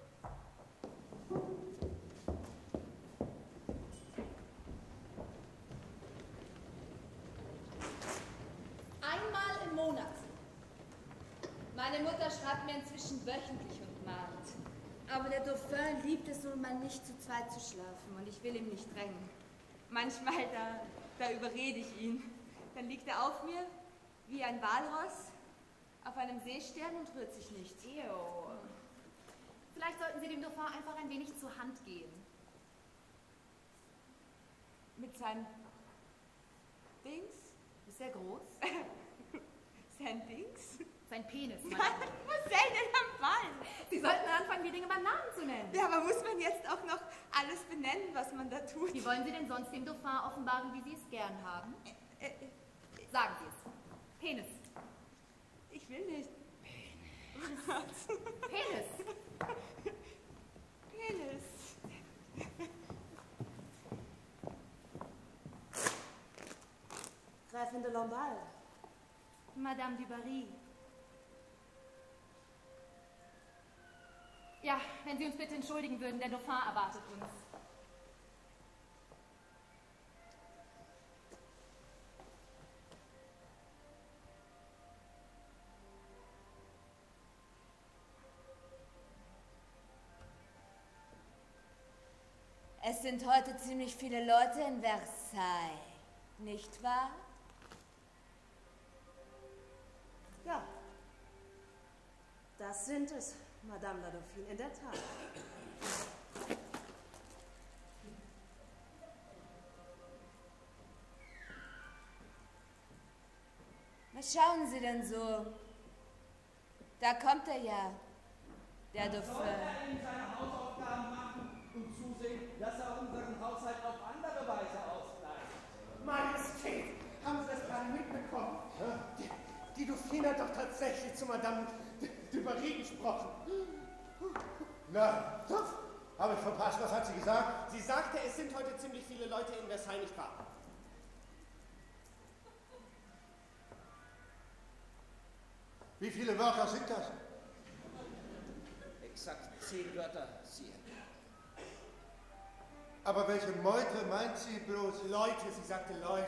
Einmal im Monat. Meine Mutter schreibt mir inzwischen wöchentlich und mahnt. Aber der Dauphin liebt es nun mal nicht zu zweit zu schlafen und ich will ihm nicht drängen. Manchmal, da, da überrede ich ihn. Dann liegt er auf mir wie ein Walross auf einem Seestern und rührt sich nicht. Ew. Vielleicht sollten Sie dem Dauphin einfach ein wenig zur Hand gehen. Mit seinem Dings? Ist er groß? Sein Dings? Sein Penis, Nein, meine ich. was soll denn am Ball? Sie sollten anfangen, die Dinge beim Namen zu nennen. Ja, aber muss man jetzt auch noch alles benennen, was man da tut? Wie wollen Sie denn sonst dem Dauphin offenbaren, wie Sie es gern haben? Äh, äh, Sagen Sie es. Penis. Ich will nicht. Penis. Penis. Gräfin de Lamballe. Madame du Barry. Ja, wenn Sie uns bitte entschuldigen würden, der Dauphin erwartet uns. Es sind heute ziemlich viele Leute in Versailles, nicht wahr? Ja, das sind es, Madame la Dauphine, in der Tat. Was schauen Sie denn so? Da kommt er ja, der Dauphin. Soll er ihm seine Hausaufgaben machen und zusehen, dass er unseren Haushalt auf andere Weise ausgleicht? Majestät, haben Sie das gerade mitbekommen? Die, die Dauphine hat doch tatsächlich zu Madame de Barry gesprochen. Nein, doch. Habe ich verpasst. Was hat sie gesagt? Sie sagte, es sind heute ziemlich viele Leute in Versailles, nicht wahr? Wie viele Wörter sind das? Exakt zehn Wörter, Sire. Aber welche Meute meint sie bloß? Leute, sie sagte Leute.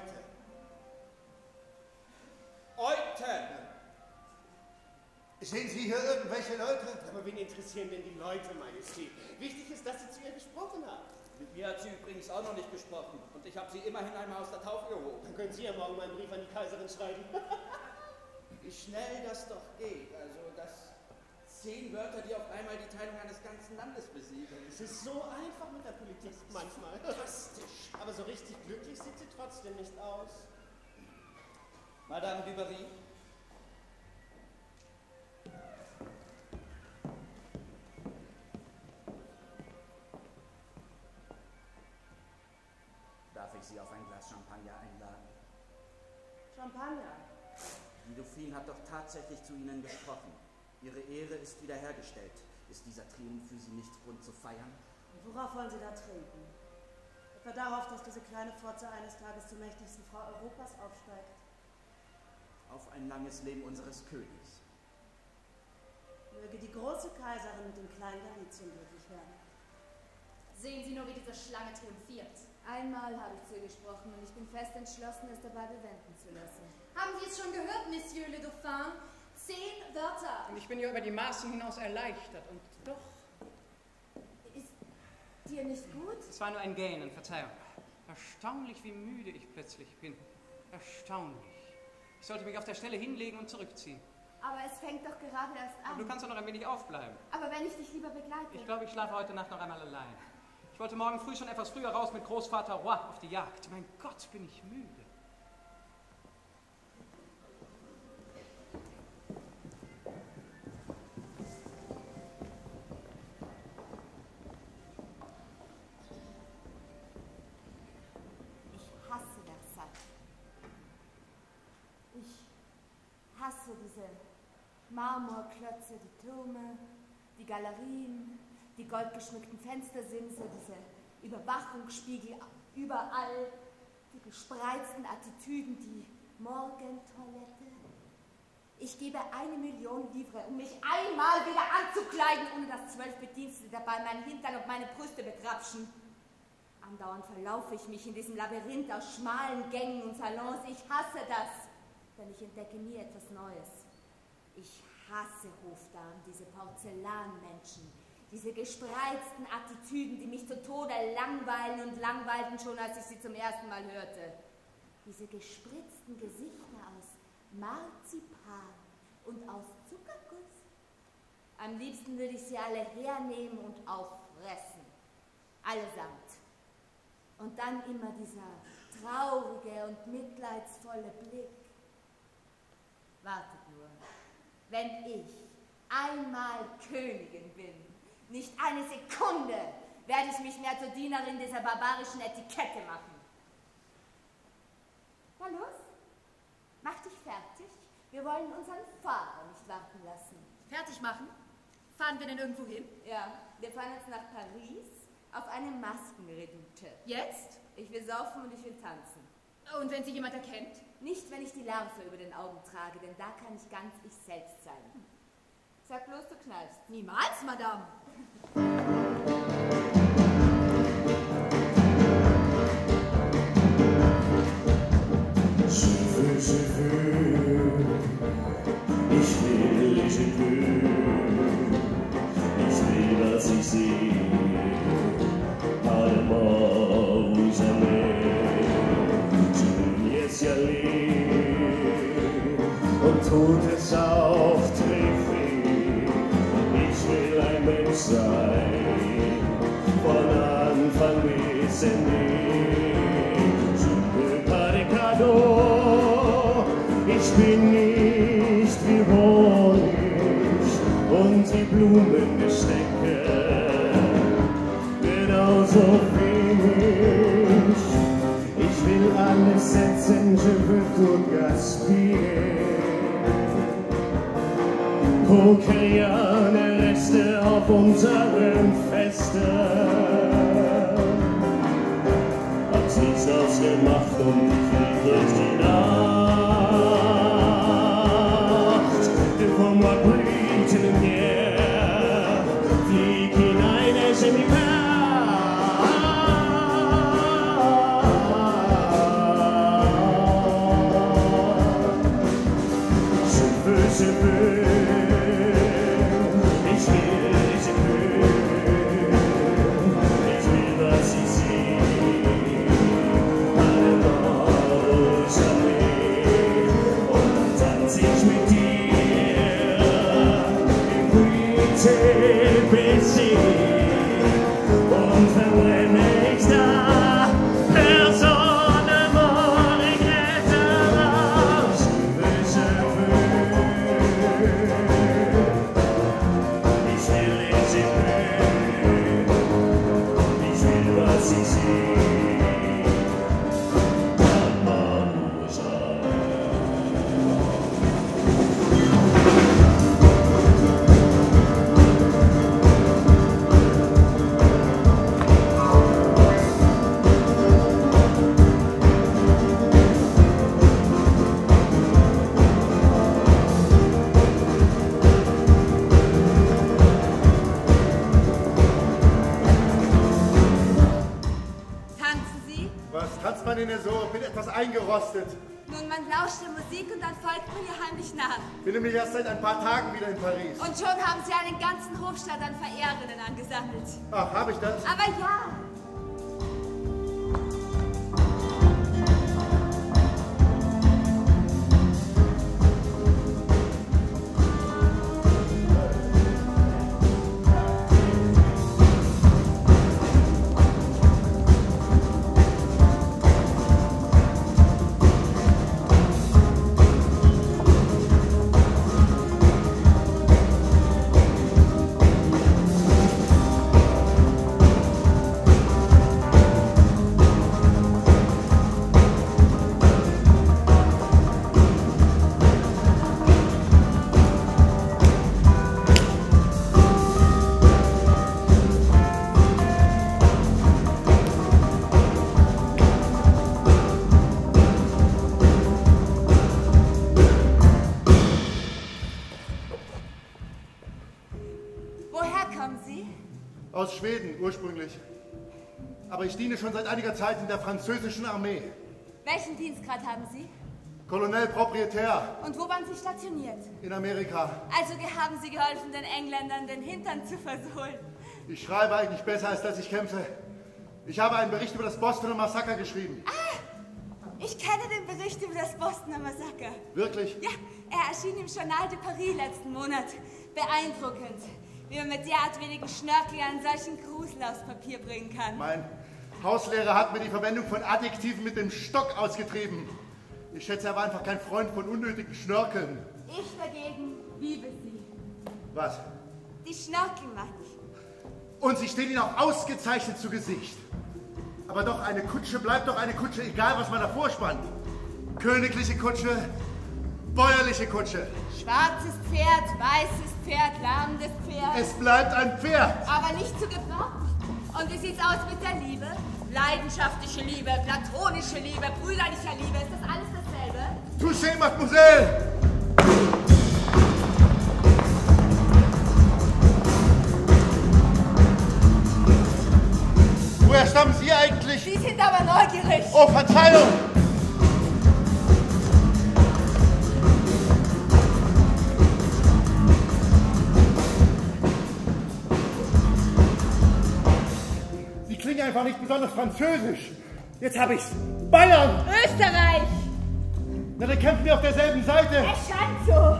Eute! Sehen Sie hier irgendwelche Leute? Aber wen interessieren denn die Leute, Majestät? Wichtig ist, dass Sie zu ihr gesprochen haben. Mit mir hat sie übrigens auch noch nicht gesprochen. Und ich habe sie immerhin einmal aus der Taufe gehoben. Dann können Sie ja morgen mal einen Brief an die Kaiserin schreiben. Wie schnell das doch geht. Also, dass zehn Wörter, die auf einmal die Teilung eines ganzen Landes besiegeln. Es ist so einfach mit der Politik manchmal. Fantastisch. Aber so richtig glücklich sieht sie trotzdem nicht aus. Madame du Barry? Darf ich Sie auf ein Glas Champagner einladen? Champagner? Die Dauphine hat doch tatsächlich zu Ihnen gesprochen. Ihre Ehre ist wiederhergestellt. Ist dieser Triumph für Sie nicht Grund zu feiern? Und worauf wollen Sie da trinken? Etwa darauf, dass diese kleine Fotze eines Tages zur mächtigsten Frau Europas aufsteigt? Auf ein langes Leben unseres Königs. Möge die große Kaiserin mit dem kleinen Galizien glücklich werden. Sehen Sie nur, wie diese Schlange triumphiert. Einmal habe ich zu ihr gesprochen und ich bin fest entschlossen, es dabei bewenden zu lassen. Haben Sie es schon gehört, Monsieur le Dauphin? Zehn Wörter. Und ich bin ja über die Maßen hinaus erleichtert. Und doch... Ist dir nicht gut? Es war nur ein Gähnen, Verzeihung. Erstaunlich, wie müde ich plötzlich bin. Erstaunlich. Ich sollte mich auf der Stelle hinlegen und zurückziehen. Aber es fängt doch gerade erst an. Aber du kannst doch noch ein wenig aufbleiben. Aber wenn ich dich lieber begleite... Ich glaube, ich schlafe heute Nacht noch einmal allein. Ich wollte morgen früh schon etwas früher raus mit Großvater Roy auf die Jagd. Mein Gott, bin ich müde. Ich hasse Versailles. Ich hasse diese Marmorklötze, die Türme, die Galerien, die goldgeschmückten Fenstersimse, diese Überwachungsspiegel überall, die gespreizten Attitüden, die Morgentoilette. Ich gebe eine Million Livres, um mich einmal wieder anzukleiden, ohne dass zwölf Bedienstete dabei meinen Hintern und meine Brüste begrapschen. Andauernd verlaufe ich mich in diesem Labyrinth aus schmalen Gängen und Salons. Ich hasse das, denn ich entdecke nie etwas Neues. Ich hasse Hofdamen, diese Porzellanmenschen, diese gespreizten Attitüden, die mich zu Tode langweilen und langweilten schon, als ich sie zum ersten Mal hörte. Diese gespritzten Gesichter aus Marzipan und aus Zuckerguss. Am liebsten würde ich sie alle hernehmen und auffressen. Allesamt. Und dann immer dieser traurige und mitleidsvolle Blick. Wartet nur, wenn ich einmal Königin bin, nicht eine Sekunde werde ich mich mehr zur Dienerin dieser barbarischen Etikette machen. Na los, mach dich fertig. Wir wollen unseren Fahrer nicht warten lassen. Fertig machen? Fahren wir denn irgendwo hin? Ja, wir fahren jetzt nach Paris auf eine Maskenredoute. Jetzt? Ich will saufen und ich will tanzen. Und wenn Sie jemand erkennt? Nicht, wenn ich die Larve über den Augen trage, denn da kann ich ganz ich selbst sein. Sag bloß, du kneifst. Niemals, Madame. Je veux, je veux, ich will, je veux, ich will, was ich sehe, allemal ou jamais, je will jetzt ja leben und tut es auftreten, ich will ein Mensch sein, von Anfang bis Ende. Ich bin nicht wie Honig und die Blumengestecke, genauso wenig. Ich will alles setzen, je veux tout gaspiller. Kokriane Reste auf unseren Festen. Hab's nichts ausgemacht und ich flieg durch die Nacht. Devant-moi brille une lumière, flieg hinein et je m'y perds. Je veux, je veux. Eingerostet. Nun, man lauscht der Musik und dann folgt man ihr heimlich nach. Ich bin nämlich erst seit ein paar Tagen wieder in Paris. Und schon haben sie einen ganzen Hofstaat an Verehrerinnen angesammelt. Ach, habe ich das? Aber ja. Aus Schweden ursprünglich. Aber ich diene schon seit einiger Zeit in der französischen Armee. Welchen Dienstgrad haben Sie? Colonel Proprietär. Und wo waren Sie stationiert? In Amerika. Also haben Sie geholfen, den Engländern den Hintern zu versohlen. Ich schreibe eigentlich besser, als dass ich kämpfe. Ich habe einen Bericht über das Bostoner Massaker geschrieben. Ah, ich kenne den Bericht über das Bostoner Massaker. Wirklich? Ja, er erschien im Journal de Paris letzten Monat. Beeindruckend, wie man mit derart wenigen Schnörkeln einen solchen Grusel aufs Papier bringen kann. Mein Hauslehrer hat mir die Verwendung von Adjektiven mit dem Stock ausgetrieben. Ich schätze, er war einfach kein Freund von unnötigen Schnörkeln. Ich dagegen liebe sie. Was? Die Schnörkel mag ich. Und sie stehen Ihnen auch ausgezeichnet zu Gesicht. Aber doch, eine Kutsche bleibt doch eine Kutsche, egal was man davor spannt. Königliche Kutsche, bäuerliche Kutsche. Schwarzes Pferd, weißes Pferd, lahmendes Pferd. Es bleibt ein Pferd. Aber nicht zu gebrauchen. Und wie sieht's aus mit der Liebe? Leidenschaftliche Liebe, platonische Liebe, brüderliche Liebe. Ist das alles dasselbe? Touché, Mademoiselle! Woher stammen Sie eigentlich? Sie sind aber neugierig. Oh, Verzeihung! Sie klingen einfach nicht besonders französisch. Jetzt habe ich's. Bayern! Österreich! Na, dann kämpfen wir auf derselben Seite. Es scheint so.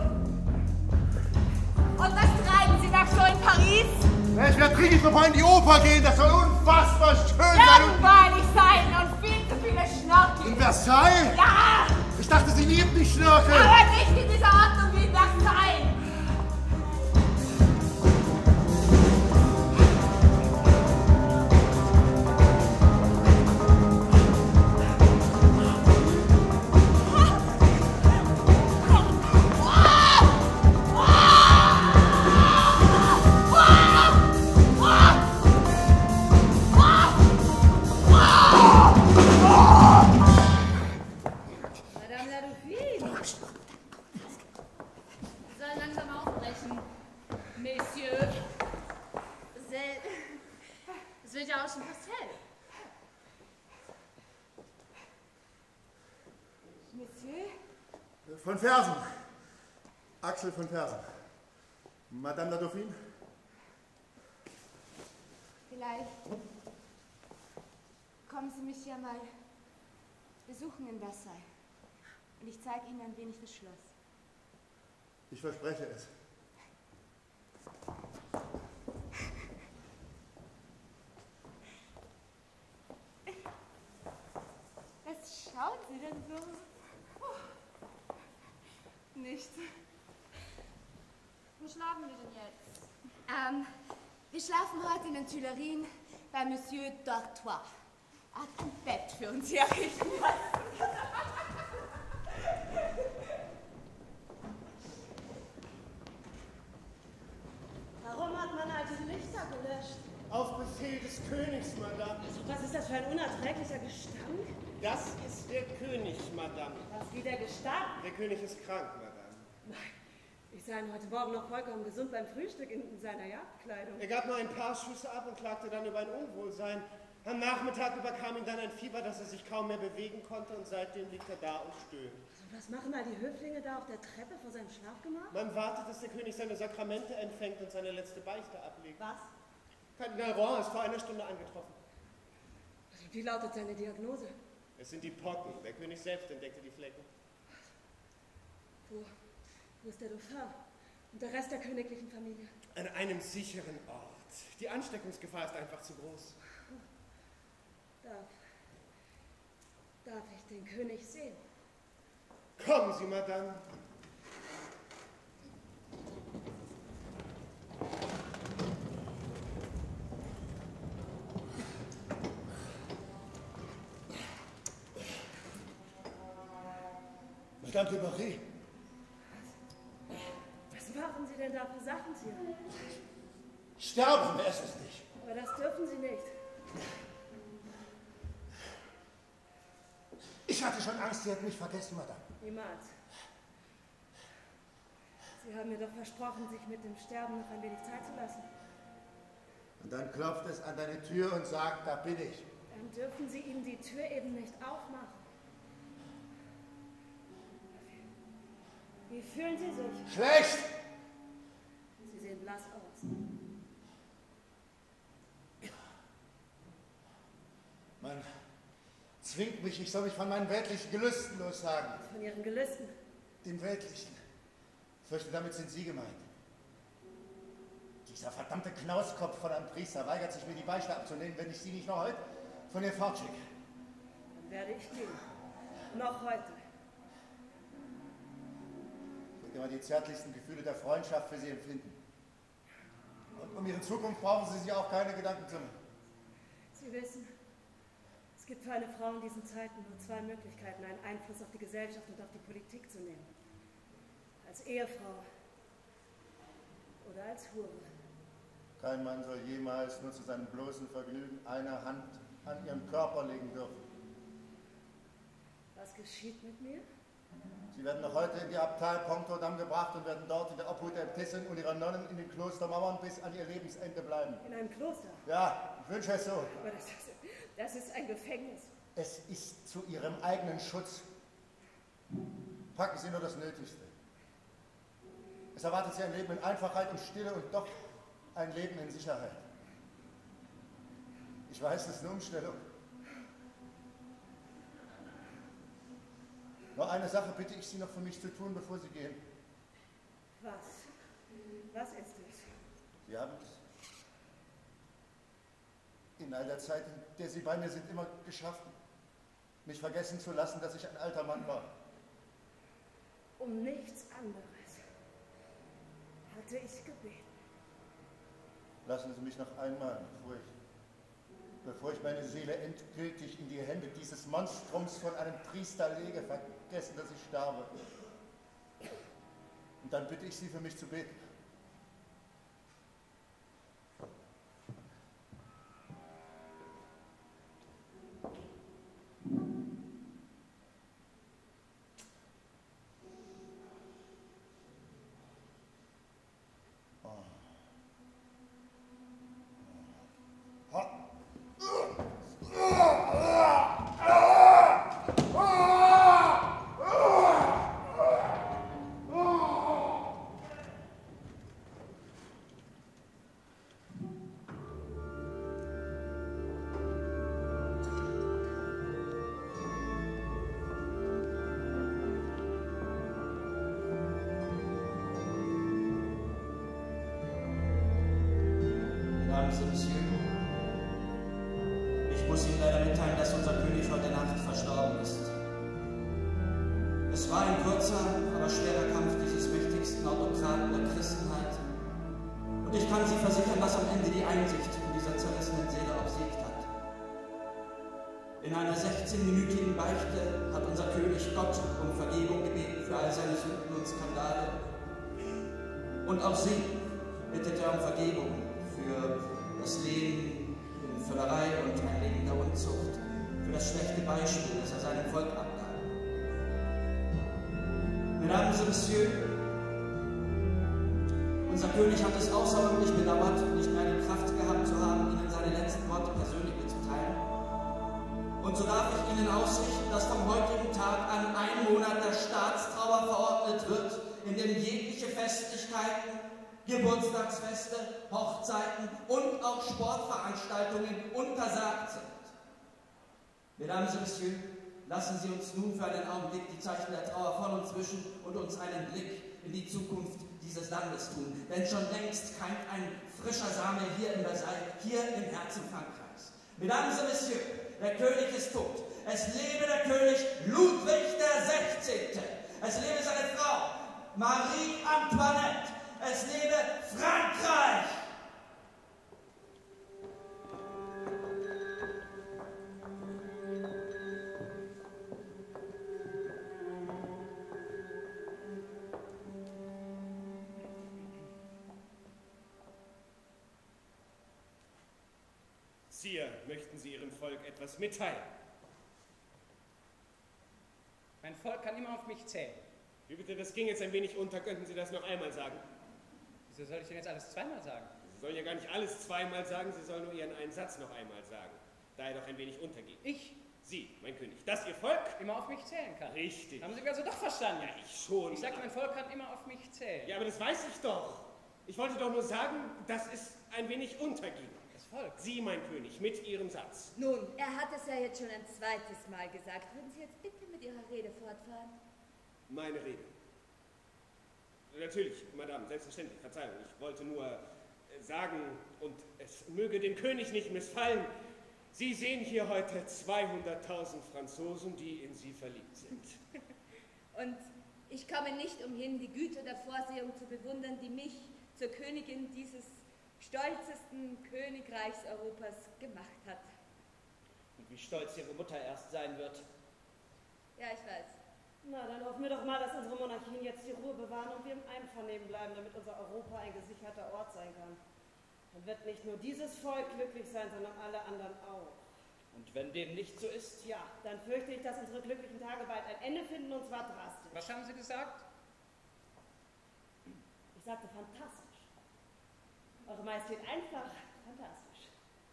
Und was treiben Sie da so in Paris? Ich werde dringend bevor in die Oper gehen. Das soll unfassbar schön sein. Langweilig sein und viel zu viele Schnorkel. In Versailles? Ja! Ich dachte, Sie lieben die Schnörkel. Aber nicht in dieser Ordnung wie in Versailles. Von Fersen. Axel von Fersen. Madame la Dauphine? Vielleicht kommen Sie mich ja mal besuchen in Versailles. Und ich zeige Ihnen ein wenig das Schloss. Ich verspreche es. Was schauen Sie denn so? Nichts. Wo schlafen wir denn jetzt? Ähm, wir schlafen heute in den Tuilerien bei Monsieur Dortois. Er hat ein Bett für uns herrichten lassen. Warum hat man all diese Lichter gelöscht? Auf Befehl des Königs, Madame. Also, was ist das für ein unerträglicher Gestank? Das ist der König, Madame. Was, wie der Gestank? Der König ist krank, Madame. Nein, ich sah ihn heute Morgen noch vollkommen gesund beim Frühstück in, in seiner Jagdkleidung. Er gab nur ein paar Schüsse ab und klagte dann über ein Unwohlsein. Am Nachmittag überkam ihn dann ein Fieber, dass er sich kaum mehr bewegen konnte, und seitdem liegt er da und stöhnt. Also, was machen all die Höflinge da auf der Treppe vor seinem Schlafgemach? Man wartet, dass der König seine Sakramente empfängt und seine letzte Beichte ablegt. Was? Kardinal Rohan ist vor einer Stunde angetroffen. Also, wie lautet seine Diagnose? Es sind die Pocken. Der König selbst entdeckte die Flecken. Wo, wo ist der Dauphin und der Rest der königlichen Familie? An einem sicheren Ort. Die Ansteckungsgefahr ist einfach zu groß. Darf, darf ich den König sehen? Kommen Sie, Madame. Madame de Marie. Was machen Sie denn da für Sachen hier? Sterben, wer ist es nicht? Aber das dürfen Sie nicht. Ich hatte schon Angst, Sie hätten mich vergessen, Madame. Niemals. Sie haben mir doch versprochen, sich mit dem Sterben noch ein wenig Zeit zu lassen. Und dann klopft es an deine Tür und sagt, da bin ich. Dann dürfen Sie ihm die Tür eben nicht aufmachen. Wie fühlen Sie sich? Schlecht! Sie sehen blass aus. Man zwingt mich, ich soll mich von meinen weltlichen Gelüsten lossagen. Von Ihren Gelüsten? Den weltlichen. Ich fürchte, damit sind Sie gemeint. Dieser verdammte Knauskopf von einem Priester weigert sich, mir die Beichte abzunehmen, wenn ich Sie nicht noch heute von ihr fortschicke. Dann werde ich gehen. Noch heute. Ich würde immer die zärtlichsten Gefühle der Freundschaft für Sie empfinden. Und um Ihre Zukunft brauchen Sie sich auch keine Gedanken zu machen. Sie wissen, es gibt für eine Frau in diesen Zeiten nur zwei Möglichkeiten, einen Einfluss auf die Gesellschaft und auf die Politik zu nehmen. Als Ehefrau oder als Hure. Kein Mann soll jemals nur zu seinem bloßen Vergnügen eine Hand an ihren Körper legen dürfen. Was geschieht mit mir? Sie werden noch heute in die Abtei Pont-aux-Dames gebracht und werden dort in der Obhut der Äbtissin und ihrer Nonnen in den Klostermauern bis an ihr Lebensende bleiben. In einem Kloster? Ja, ich wünsche es so. Aber das, das ist ein Gefängnis. Es ist zu Ihrem eigenen Schutz. Packen Sie nur das Nötigste. Es erwartet Sie ein Leben in Einfachheit und Stille und doch ein Leben in Sicherheit. Ich weiß, es ist eine Umstellung. Nur eine Sache bitte ich Sie noch für mich zu tun, bevor Sie gehen. Was? Was ist es? Sie haben es in all der Zeit, in der Sie bei mir sind, immer geschafft, mich vergessen zu lassen, dass ich ein alter Mann war. Um nichts anderes hatte ich gebeten. Lassen Sie mich noch einmal, bevor ich, bevor ich meine Seele endgültig in die Hände dieses Monstrums von einem Priester lege, vergessen, dass ich sterbe. Und dann bitte ich Sie, für mich zu beten. Ich muss Ihnen leider mitteilen, dass unser König heute Nacht verstorben ist. Es war ein kurzer, aber schwerer Kampf dieses mächtigsten Autokraten der Christenheit. Und ich kann Sie versichern, dass am Ende die Einsicht in dieser zerrissenen Seele obsiegt hat. In einer sechzehnminütigen Beichte hat unser König Gott um Vergebung gebeten für all seine Sünden und Skandale. Und auch Sie bittet er um Vergebung für das Leben in Völlerei und ein Leben der Unzucht, für das schlechte Beispiel, das er seinem Volk abgab. Mesdames et Messieurs, unser König hat es außerordentlich bedauert, nicht mehr die Kraft gehabt zu haben, Ihnen seine letzten Worte persönlich mitzuteilen. Und so darf ich Ihnen ausrichten, dass vom heutigen Tag an ein Monat der Staatstrauer verordnet wird, in dem jegliche Festlichkeiten, Geburtstagsfeste, Hochzeiten und auch Sportveranstaltungen untersagt sind. Mesdames et Messieurs, lassen Sie uns nun für einen Augenblick die Zeichen der Trauer von uns wischen und uns einen Blick in die Zukunft dieses Landes tun. Denn schon längst keimt ein frischer Same hier in Versailles, hier im Herzen Frankreichs. Mesdames et Messieurs, der König ist tot. Es lebe der König Ludwig der Sechzehnte. Es lebe seine Frau Marie Antoinette. Es lebe Frankreich! Sire, möchten Sie Ihrem Volk etwas mitteilen? Mein Volk kann immer auf mich zählen. Wie bitte, das ging jetzt ein wenig unter. Könnten Sie das noch einmal sagen? Wieso soll ich denn jetzt alles zweimal sagen? Sie sollen ja gar nicht alles zweimal sagen, Sie sollen nur Ihren einen Satz noch einmal sagen, da er doch ein wenig untergeht. Ich? Sie, mein König, dass Ihr Volk immer auf mich zählen kann. Richtig. Haben Sie also doch verstanden? Ja, ich schon. Ich sagte, mein Volk kann immer auf mich zählen. Ja, aber das weiß ich doch. Ich wollte doch nur sagen, dass es ein wenig unterging. Das Volk? Sie, mein König, mit Ihrem Satz. Nun, er hat es ja jetzt schon ein zweites Mal gesagt. Würden Sie jetzt bitte mit Ihrer Rede fortfahren? Meine Rede. Natürlich, Madame, selbstverständlich, Verzeihung. Ich wollte nur äh, sagen, und es möge dem König nicht missfallen, Sie sehen hier heute zweihunderttausend Franzosen, die in Sie verliebt sind. Und ich komme nicht umhin, die Güte der Vorsehung zu bewundern, die mich zur Königin dieses stolzesten Königreichs Europas gemacht hat. Und wie stolz Ihre Mutter erst sein wird. Ja, ich weiß. Na, dann hoffen wir doch mal, dass unsere Monarchien jetzt die Ruhe bewahren und wir im Einvernehmen bleiben, damit unser Europa ein gesicherter Ort sein kann. Dann wird nicht nur dieses Volk glücklich sein, sondern alle anderen auch. Und wenn dem nicht so ist? Ja, dann fürchte ich, dass unsere glücklichen Tage bald ein Ende finden, und zwar drastisch. Was haben Sie gesagt? Ich sagte fantastisch. Eure Majestät, einfach fantastisch.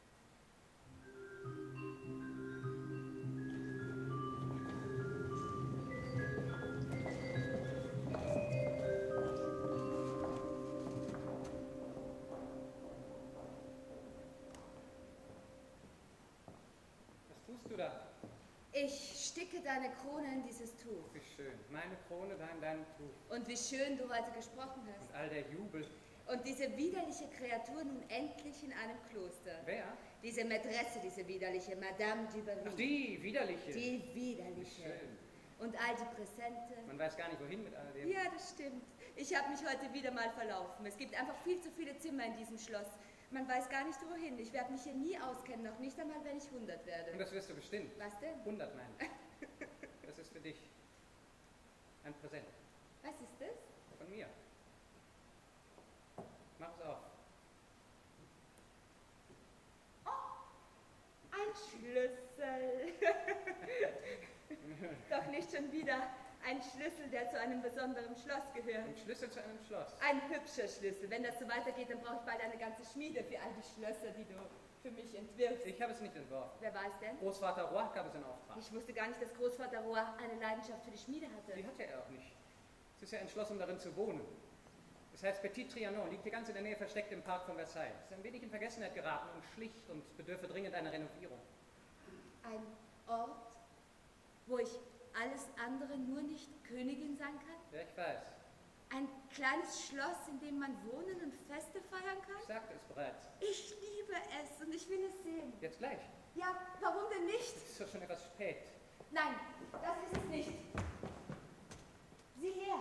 Was tust du da? Ich sticke deine Krone in dieses Tuch. Wie schön. Meine Krone da in deinem Tuch. Und wie schön du heute gesprochen hast. Und all der Jubel. Und diese widerliche Kreatur nun endlich in einem Kloster. Wer? Diese Mätresse, diese widerliche, Madame du Barry. Ach, die widerliche. Die widerliche. Schön. Und all die Präsente. Man weiß gar nicht, wohin mit all dem. Ja, das stimmt. Ich habe mich heute wieder mal verlaufen. Es gibt einfach viel zu viele Zimmer in diesem Schloss. Man weiß gar nicht, wohin. Ich werde mich hier nie auskennen, noch nicht einmal, wenn ich hundert werde. Und das wirst du bestimmt. Was denn? hundert, meine ich. Das ist für dich ein Präsent. Was ist das? Von mir. Mach es auf. Oh, ein Schlüssel. Doch nicht schon wieder ein Schlüssel, der zu einem besonderen Schloss gehört. Ein Schlüssel zu einem Schloss. Ein hübscher Schlüssel. Wenn das so weitergeht, dann brauche ich bald eine ganze Schmiede für all die Schlösser, die du für mich entwirfst. Ich habe es nicht entworfen. Wer war es denn? Großvater Roy gab es in Auftrag. Ich wusste gar nicht, dass Großvater Roy eine Leidenschaft für die Schmiede hatte. Die hatte er auch nicht. Es ist ja ein Schloss, um darin zu wohnen. Das heißt Petit Trianon, liegt hier ganz in der Nähe versteckt im Park von Versailles. Ist ein wenig in Vergessenheit geraten und schlicht und bedürfe dringend einer Renovierung. Ein Ort, wo ich alles andere nur nicht Königin sein kann? Ja, ich weiß. Ein kleines Schloss, in dem man wohnen und Feste feiern kann? Ich sagte es bereits. Ich liebe es und ich will es sehen. Jetzt gleich. Ja, warum denn nicht? Es ist doch schon etwas spät. Nein, das ist es nicht. Sieh her.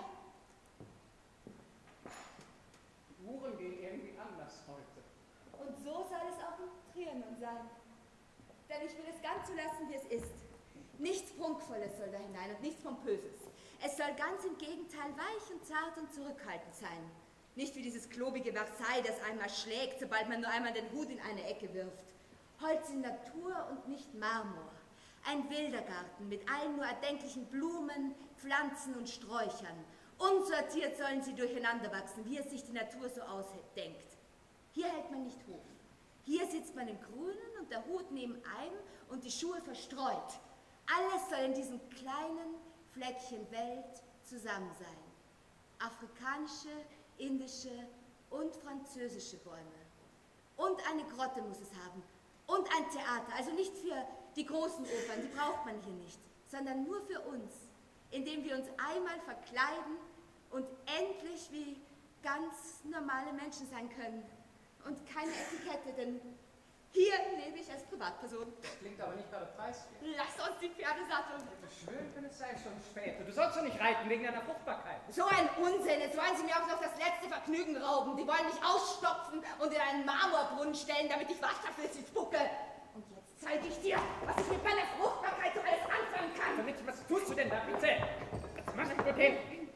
Uhren gehen irgendwie anders heute. Und so soll es auch in Trianon sein. Denn ich will es ganz so lassen, wie es ist. Nichts Prunkvolles soll da hinein und nichts Pompöses. Es soll ganz im Gegenteil weich und zart und zurückhaltend sein. Nicht wie dieses klobige Versailles, das einmal schlägt, sobald man nur einmal den Hut in eine Ecke wirft. Holz in Natur und nicht Marmor. Ein wilder Garten mit allen nur erdenklichen Blumen, Pflanzen und Sträuchern. Unsortiert sollen sie durcheinander wachsen, wie es sich die Natur so ausdenkt. Hier hält man nicht Hof. Hier sitzt man im Grünen und der Hut neben einem und die Schuhe verstreut. Alles soll in diesem kleinen Fleckchen Welt zusammen sein. Afrikanische, indische und französische Bäume. Und eine Grotte muss es haben. Und ein Theater, also nicht für die großen Opern, die braucht man hier nicht, sondern nur für uns, indem wir uns einmal verkleiden und endlich wie ganz normale Menschen sein können. Und keine Etikette, denn hier lebe ich als Privatperson. Das klingt aber nicht gerade preiswert. Lass uns die Pferde satteln. Schwören, es sei schon spät. Du sollst doch nicht reiten wegen deiner Fruchtbarkeit. So ein Unsinn. Jetzt wollen sie mir auch noch das letzte Vergnügen rauben. Die wollen mich ausstopfen und in einen Marmorbrunnen stellen, damit ich Wasser für sie spucke. Und jetzt zeige ich dir, was ich mit meiner Fruchtbarkeit so alles anfangen kann. Damit, was tust du denn da, bitte? Was mach ich mit dem?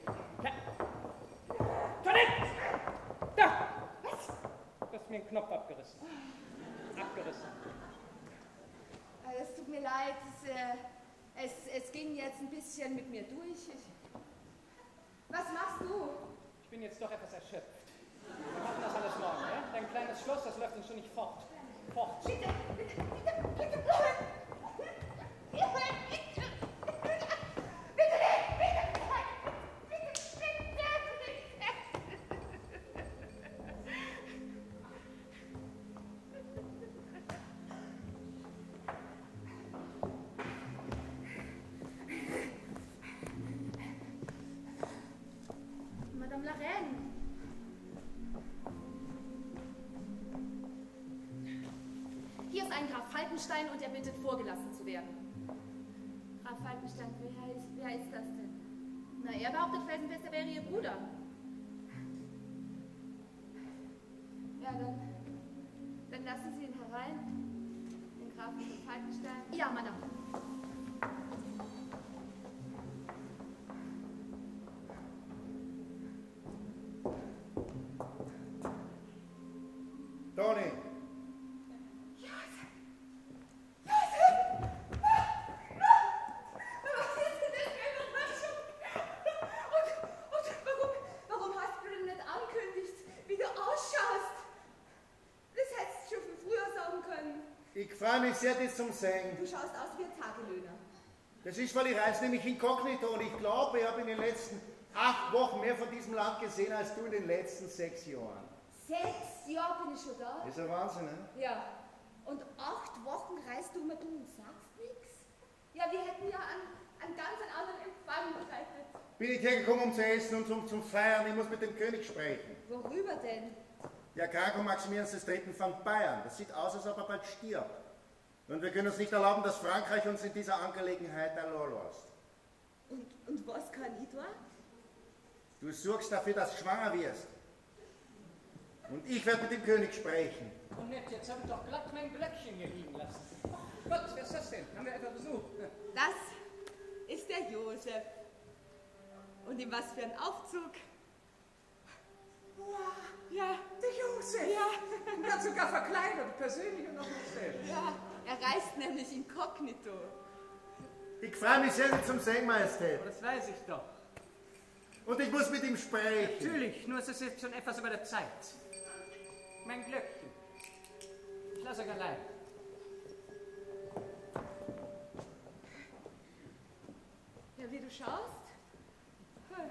Toilette! Da! Was? Du hast mir einen Knopf abgerissen. Abgerissen. Es tut mir leid, es, äh, es, es ging jetzt ein bisschen mit mir durch. Ich, was machst du? Ich bin jetzt doch etwas erschöpft. Wir machen das alles morgen, ja? Dein kleines Schloss, das läuft uns schon nicht fort. Fort. Bitte, bitte, bitte, bitte, bitte. Madame la Reine. Hier ist ein Graf Falkenstein und er bittet, vorgelassen zu werden. Graf Falkenstein, wer ist, wer ist das denn? Na, er behauptet felsenfest, er wäre ihr Bruder. Ja, dann, dann lassen Sie ihn herein, den Grafen von Falkenstein. Ja, Madame. Toni! Ich freue mich sehr, das zum sehen. Du schaust aus wie ein Tagelöhner. Das ist, weil ich reise nämlich inkognito und ich glaube, ich habe in den letzten acht Wochen mehr von diesem Land gesehen als du in den letzten sechs Jahren. Sechs Jahre bin ich schon da? Das ist ein Wahnsinn, ne? Ja. Und acht Wochen reist du immer dumm und sagst nichts? Ja, wir hätten ja an, an ganz einen anderen Empfang berechnet. Bin ich hergekommen, um zu essen und zum, zum Feiern. Ich muss mit dem König sprechen. Worüber denn? Ja, Kranko Maximilians des Dritten von Bayern. Das sieht aus, als ob er bald stirbt. Und wir können uns nicht erlauben, dass Frankreich uns in dieser Angelegenheit allein lässt. Und, und was kann ich tun? Du sorgst dafür, dass du schwanger wirst. Und ich werde mit dem König sprechen. Und nett, jetzt habe ich doch glatt mein Glöckchen hier liegen lassen. Gott, wer ist das denn? Haben wir etwa Besuch? Das ist der Josef. Und in was für ein Aufzug? Wow, ja, der Josef. Ja. Und dann sogar verkleidet, persönlich und noch nicht selbst. Ja, er reist nämlich inkognito. Ich freue mich sehr, Sie zum sehen, Majestät. Das weiß ich doch. Und ich muss mit ihm sprechen. Natürlich, nur ist es jetzt schon etwas über der Zeit. Mein Glöckchen. Ich lasse euch allein. Ja, wie du schaust? Hm.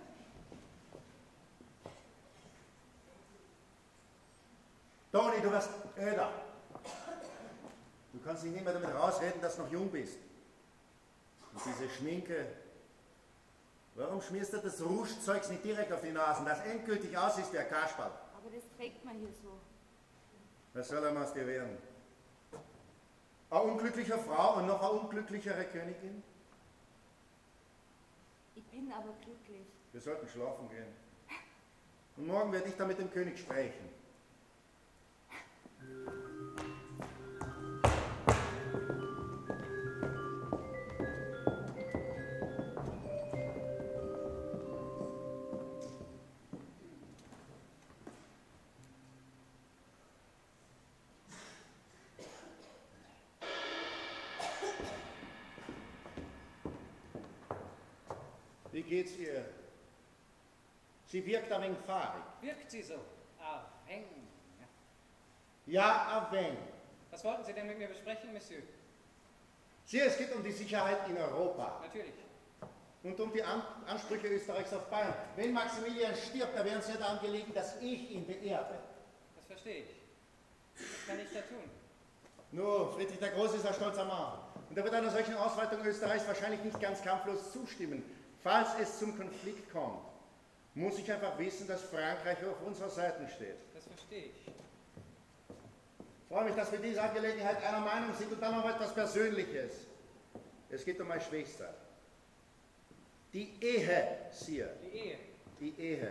Toni, du wirst öder. Du kannst dich nicht mehr damit rausreden, dass du noch jung bist. Und diese Schminke. Warum schmierst du das Rouge-Zeugs nicht direkt auf die Nasen, das endgültig aussieht wie ein Kasperl? Aber das trägt man hier so. Was soll er aus dir werden? Eine unglückliche Frau und noch eine unglücklichere Königin? Ich bin aber glücklich. Wir sollten schlafen gehen. Und morgen werde ich dann mit dem König sprechen. Wie geht's ihr? Sie wirkt ein wenig fahrig. Wirkt sie so? Ah, eng. Ja, ein wenig. Was wollten Sie denn mit mir besprechen, Monsieur? Sieh, es geht um die Sicherheit in Europa. Natürlich. Und um die An Ansprüche Österreichs auf Bayern. Wenn Maximilian stirbt, da wären es ja daran gelegen, dass ich ihn beerbe. Das verstehe ich. Was kann ich da tun? Nur, Friedrich der Große ist ein stolzer Mann. Und er wird einer solchen Ausweitung Österreichs wahrscheinlich nicht ganz kampflos zustimmen. Falls es zum Konflikt kommt, muss ich einfach wissen, dass Frankreich auf unserer Seite steht. Das verstehe ich. Ich freue mich, dass wir diese Angelegenheit einer Meinung sind und dann noch etwas Persönliches. Es geht um meine Schwester. Die Ehe, Sire. Die Ehe? Die Ehe.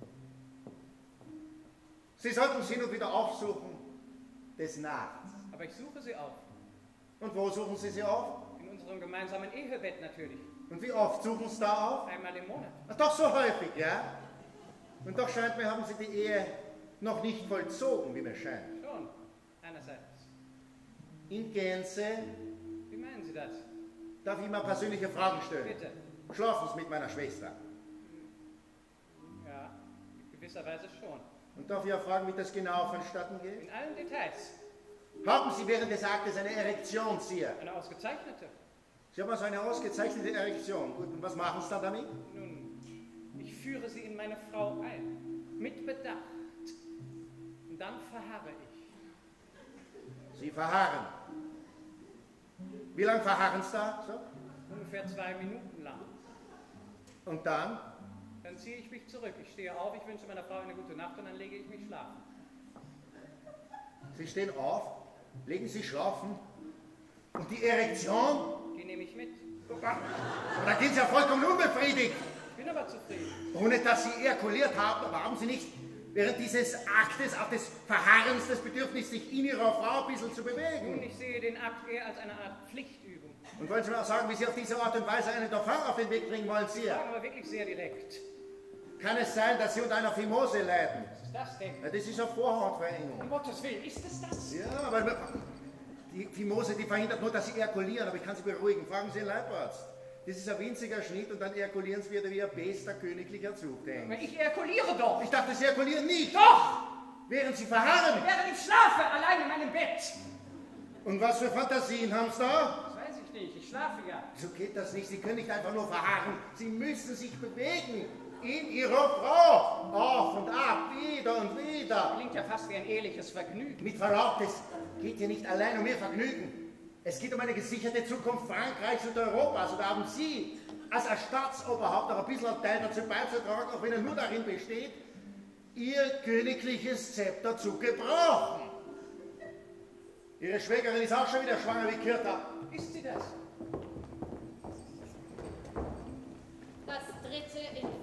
Sie sollten sie nur wieder aufsuchen, des Nachts. Aber ich suche sie auf. Und wo suchen Sie sie auf? In unserem gemeinsamen Ehebett natürlich. Und wie oft suchen Sie da auf? Einmal im Monat. Ach, doch so häufig, ja? Und doch scheint mir, haben Sie die Ehe noch nicht vollzogen, wie mir scheint. Schon, einerseits. In Gänze? Wie meinen Sie das? Darf ich mal persönliche Fragen stellen? Bitte. Schlafen Sie mit meiner Schwester? Ja, in gewisser Weise schon. Und darf ich auch fragen, wie das genau vonstatten geht? In allen Details. Haben Sie während des Aktes eine Erektion, Sire? Eine ausgezeichnete. Sie haben also eine ausgezeichnete Erektion. Gut, und was machen Sie dann damit? Nun, ich führe sie in meine Frau ein. Mit Bedacht. Und dann verharre ich. Sie verharren. Wie lange verharren Sie da? So? Ungefähr zwei Minuten lang. Und dann? Dann ziehe ich mich zurück. Ich stehe auf, ich wünsche meiner Frau eine gute Nacht und dann lege ich mich schlafen. Sie stehen auf, legen Sie schlafen. Und die Erektion? Die nehme ich mit. Aber da gehen Sie ja vollkommen unbefriedigt. Ich bin aber zufrieden. Ohne dass Sie ejakuliert haben, aber haben Sie nicht während dieses Aktes, auch des Verharrens, das Bedürfnis, sich in Ihrer Frau ein bisschen zu bewegen? Nun, ich sehe den Akt eher als eine Art Pflichtübung. Und wollen Sie mir auch sagen, wie Sie auf diese Art und Weise einen Dauphin auf den Weg bringen wollen, Sie Sire? sagen aber wirklich sehr direkt. Kann es sein, dass Sie unter einer Phimose leiden? Was ist das denn? Ja, das ist eine Vorhautverengung. Um Gottes Willen, ist es das? Ja, aber die Phimose, die verhindert nur, dass Sie ejakulieren, aber ich kann Sie beruhigen. Fragen Sie den Leibarzt. Das ist ein winziger Schnitt und dann ejakulieren Sie wieder wie ein bester königlicher Zugdenk. Aber ich ejakuliere doch! Ich dachte, Sie ejakulieren nicht! Doch! Während Sie verharren! Während ich schlafe, allein in meinem Bett! Und was für Fantasien haben Sie da? Das weiß ich nicht, ich schlafe ja. So geht das nicht. Sie können nicht einfach nur verharren. Sie müssen sich bewegen. In Ihrer Frau. Auf und ab, wieder und wieder. Klingt ja fast wie ein eheliches Vergnügen. Mit Verlaub, es geht hier nicht allein um Ihr Vergnügen. Es geht um eine gesicherte Zukunft Frankreichs und Europas. Und da haben Sie als ein Staatsoberhaupt auch ein bisschen einen Teil dazu beizutragen, auch wenn er nur darin besteht, Ihr königliches Zepter zu gebrauchen. Ihre Schwägerin ist auch schon wieder schwanger wie Kirta. Ist sie das?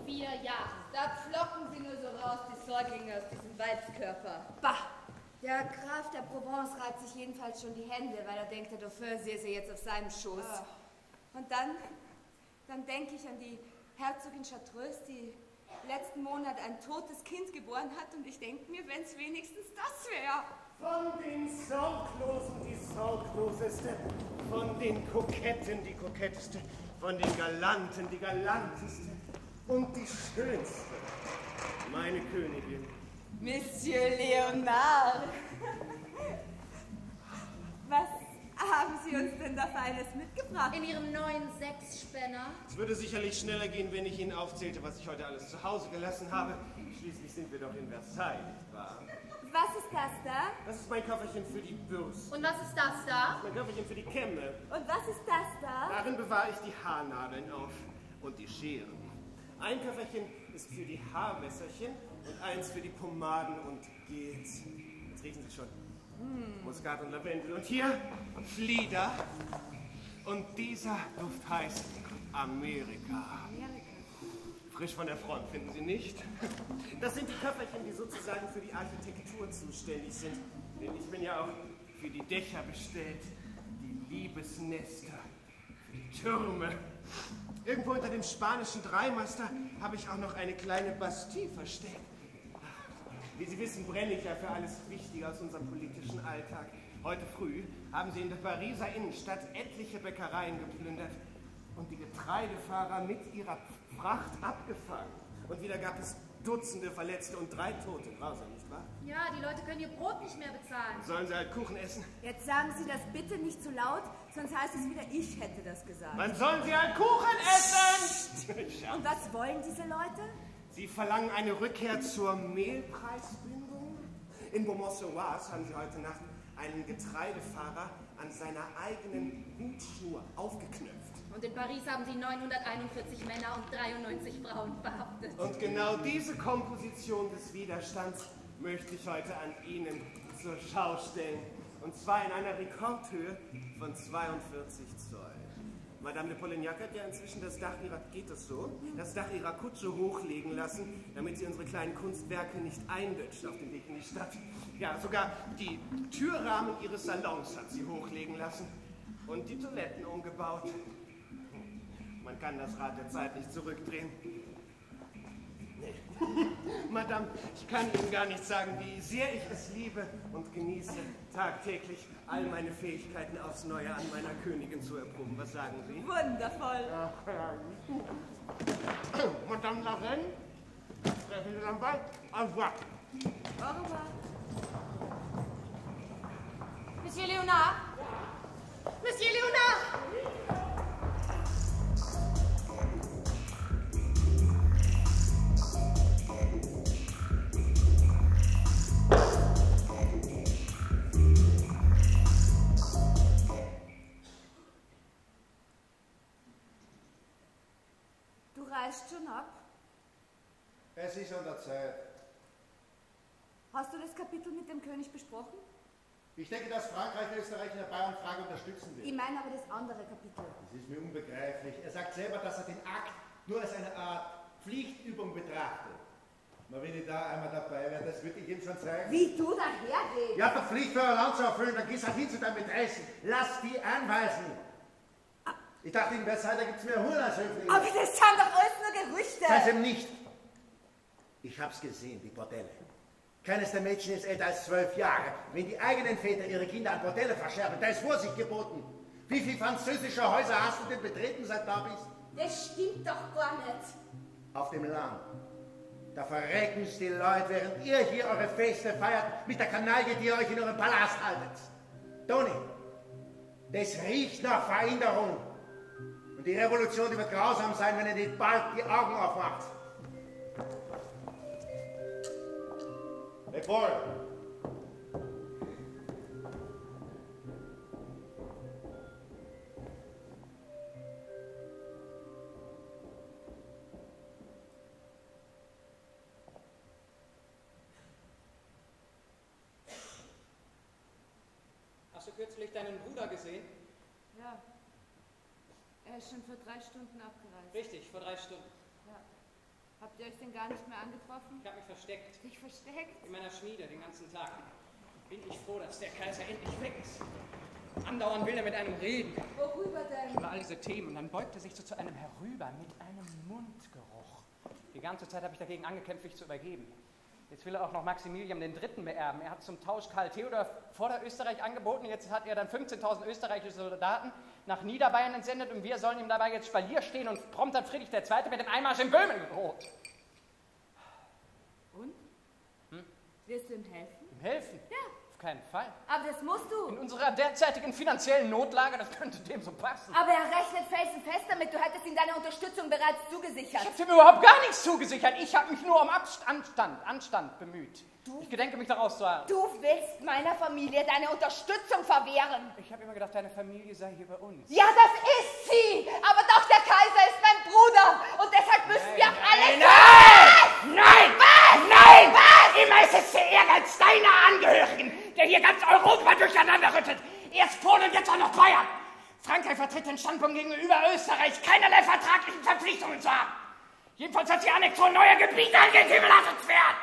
vier Jahren. Da pflocken sie nur so raus, die Säuglinge aus diesem Weibskörper. Bah! Der Graf der Provence reibt sich jedenfalls schon die Hände, weil er denkt, der Dauphin sehe sie jetzt auf seinem Schoß. Oh. Und dann, dann denke ich an die Herzogin Chartreuse, die letzten Monat ein totes Kind geboren hat, und ich denke mir, wenn es wenigstens das wäre. Von den Sorglosen die Sorgloseste, von den Koketten die Koketteste, von den Galanten die Galanteste und die Schönste, meine Königin. Monsieur Leonard, was haben Sie uns denn da Feines mitgebracht? In Ihrem neuen Sechsspänner? Es würde sicherlich schneller gehen, wenn ich Ihnen aufzählte, was ich heute alles zu Hause gelassen habe. Schließlich sind wir doch in Versailles, nicht wahr? Was ist das da? Das ist mein Köfferchen für die Bürste. Und was ist das da? Mein Köfferchen für die Kämme. Und was ist das da? Darin bewahre ich die Haarnadeln auf und die Scheren. Ein Köfferchen ist für die Haarwässerchen und eins für die Pomaden und Gels. Jetzt riechen Sie schon. Mm. Muskat und Lavendel. Und hier Flieder. Und dieser Duft heißt Amerika. Amerika. Frisch von der Front, finden Sie nicht? Das sind die Köfferchen, die sozusagen für die Architektur zuständig sind. Denn ich bin ja auch für die Dächer bestellt, die Liebesnester, für die Türme. Irgendwo unter dem spanischen Dreimaster habe ich auch noch eine kleine Bastille versteckt. Wie Sie wissen, brenne ich ja für alles Wichtige aus unserem politischen Alltag. Heute früh haben sie in der Pariser Innenstadt etliche Bäckereien geplündert und die Getreidefahrer mit ihrer Fracht abgefangen. Und wieder gab es Dutzende Verletzte und drei Tote. Grausam, nicht wahr? Ja, die Leute können ihr Brot nicht mehr bezahlen. Sollen sie halt Kuchen essen? Jetzt sagen Sie das bitte nicht zu laut, sonst heißt es wieder, ich hätte das gesagt. Wann sollen sie halt Kuchen essen? Und was wollen diese Leute? Sie verlangen eine Rückkehr zur Mehlpreisbindung. In Beaumont-sur-Oise haben sie heute Nacht einen Getreidefahrer an seiner eigenen Hutschnur aufgeknöpft. Und in Paris haben sie neunhunderteinundvierzig Männer und dreiundneunzig Frauen verhaftet. Und genau diese Komposition des Widerstands möchte ich heute an Ihnen zur Schau stellen. Und zwar in einer Rekordhöhe von zweiundvierzig Zoll. Madame de Polignac hat ja inzwischen das Dach ihrer, geht es so, das Dach ihrer Kutsche hochlegen lassen, damit sie unsere kleinen Kunstwerke nicht eindötscht auf dem Weg in die Stadt. Ja, sogar die Türrahmen ihres Salons hat sie hochlegen lassen und die Toiletten umgebaut. Man kann das Rad der Zeit nicht zurückdrehen. Nee. Madame, ich kann Ihnen gar nicht sagen, wie sehr ich es liebe und genieße, tagtäglich all meine Fähigkeiten aufs Neue an meiner Königin zu erproben. Was sagen Sie? Wundervoll. Madame la Reine, sprechen Sie dann bald? Au revoir. Au revoir. Monsieur Leonard? Monsieur Leonard! Du reist schon ab? Es ist an der Zeit. Hast du das Kapitel mit dem König besprochen? Ich denke, dass Frankreich Österreich in der Bayernfrage unterstützen wird. Ich meine aber das andere Kapitel. Das ist mir unbegreiflich. Er sagt selber, dass er den Akt nur als eine Art Pflichtübung betrachtet. Na, wenn ich da einmal dabei wäre, das würde ich ihm schon zeigen. Wie du dahergehst? Ihr habt doch Pflicht für euer Land zu erfüllen, dann gehst halt hin zu deinen Mätressen. Lass die anweisen. Ich dachte, in Versailles, da gibt es mehr Hurnershöflinge. Aber das sind doch alles nur Gerüchte. Sei es eben nicht. Ich hab's gesehen, die Bordelle. Keines der Mädchen ist älter als zwölf Jahre. Wenn die eigenen Väter ihre Kinder an Bordelle verscherben, da ist Vorsicht geboten. Wie viele französische Häuser hast du denn betreten, seit du da bist? Das stimmt doch gar nicht. Auf dem Land. Da verrecken es die Leute, während ihr hier eure Feste feiert, mit der Kanaille, die ihr euch in eurem Palast haltet. Toni, das riecht nach Veränderung. Und die Revolution, die wird grausam sein, wenn ihr nicht bald die Augen aufmacht. Hey, Paul. Hast du kürzlich deinen Bruder gesehen? Ja. Er ist schon vor drei Stunden abgereist. Richtig, vor drei Stunden. Ja. Habt ihr euch denn gar nicht mehr angetroffen? Ich habe mich versteckt. Dich versteckt? In meiner Schmiede den ganzen Tag. Bin ich froh, dass der Kaiser endlich weg ist. Andauernd will er mit einem reden. Worüber denn? Über all diese Themen. Und dann beugt er sich so zu einem herüber mit einem Mundgeruch. Die ganze Zeit habe ich dagegen angekämpft, mich zu übergeben. Jetzt will er auch noch Maximilian der Dritte beerben. Er hat zum Tausch Karl Theodor Vorderösterreich angeboten. Jetzt hat er dann fünfzehntausend österreichische Soldaten nach Niederbayern entsendet und wir sollen ihm dabei jetzt Spalier stehen und prompt hat Friedrich der Zweite mit dem Einmarsch in Böhmen gedroht. Und? Hm? Wirst du ihm helfen? Ihm helfen? Ja. Auf keinen Fall. Aber das musst du. In unserer derzeitigen finanziellen Notlage, das könnte dem so passen. Aber er rechnet felsenfest damit, du hättest ihm deine Unterstützung bereits zugesichert. Ich habe ihm überhaupt gar nichts zugesichert. Ich habe mich nur um Anstand, Anstand bemüht. Du? Ich gedenke mich daraus zu haben. Du willst meiner Familie deine Unterstützung verwehren. Ich habe immer gedacht, deine Familie sei hier bei uns. Ja, das ist sie. Aber doch, der Kaiser ist mein Bruder. Und deshalb müssen nein, wir auch alle... Nein! Nein! Was? Nein! Was? Immer ist es der Ehrgeiz deiner Angehörigen, der hier ganz Europa durcheinander rüttet. Erst Polen und jetzt auch noch Bayern. Frankreich vertritt den Standpunkt gegenüber Österreich, keinerlei vertraglichen Verpflichtungen zu haben. Jedenfalls, was die Annexion neuer Gebiete angeht, himmelachtenswert.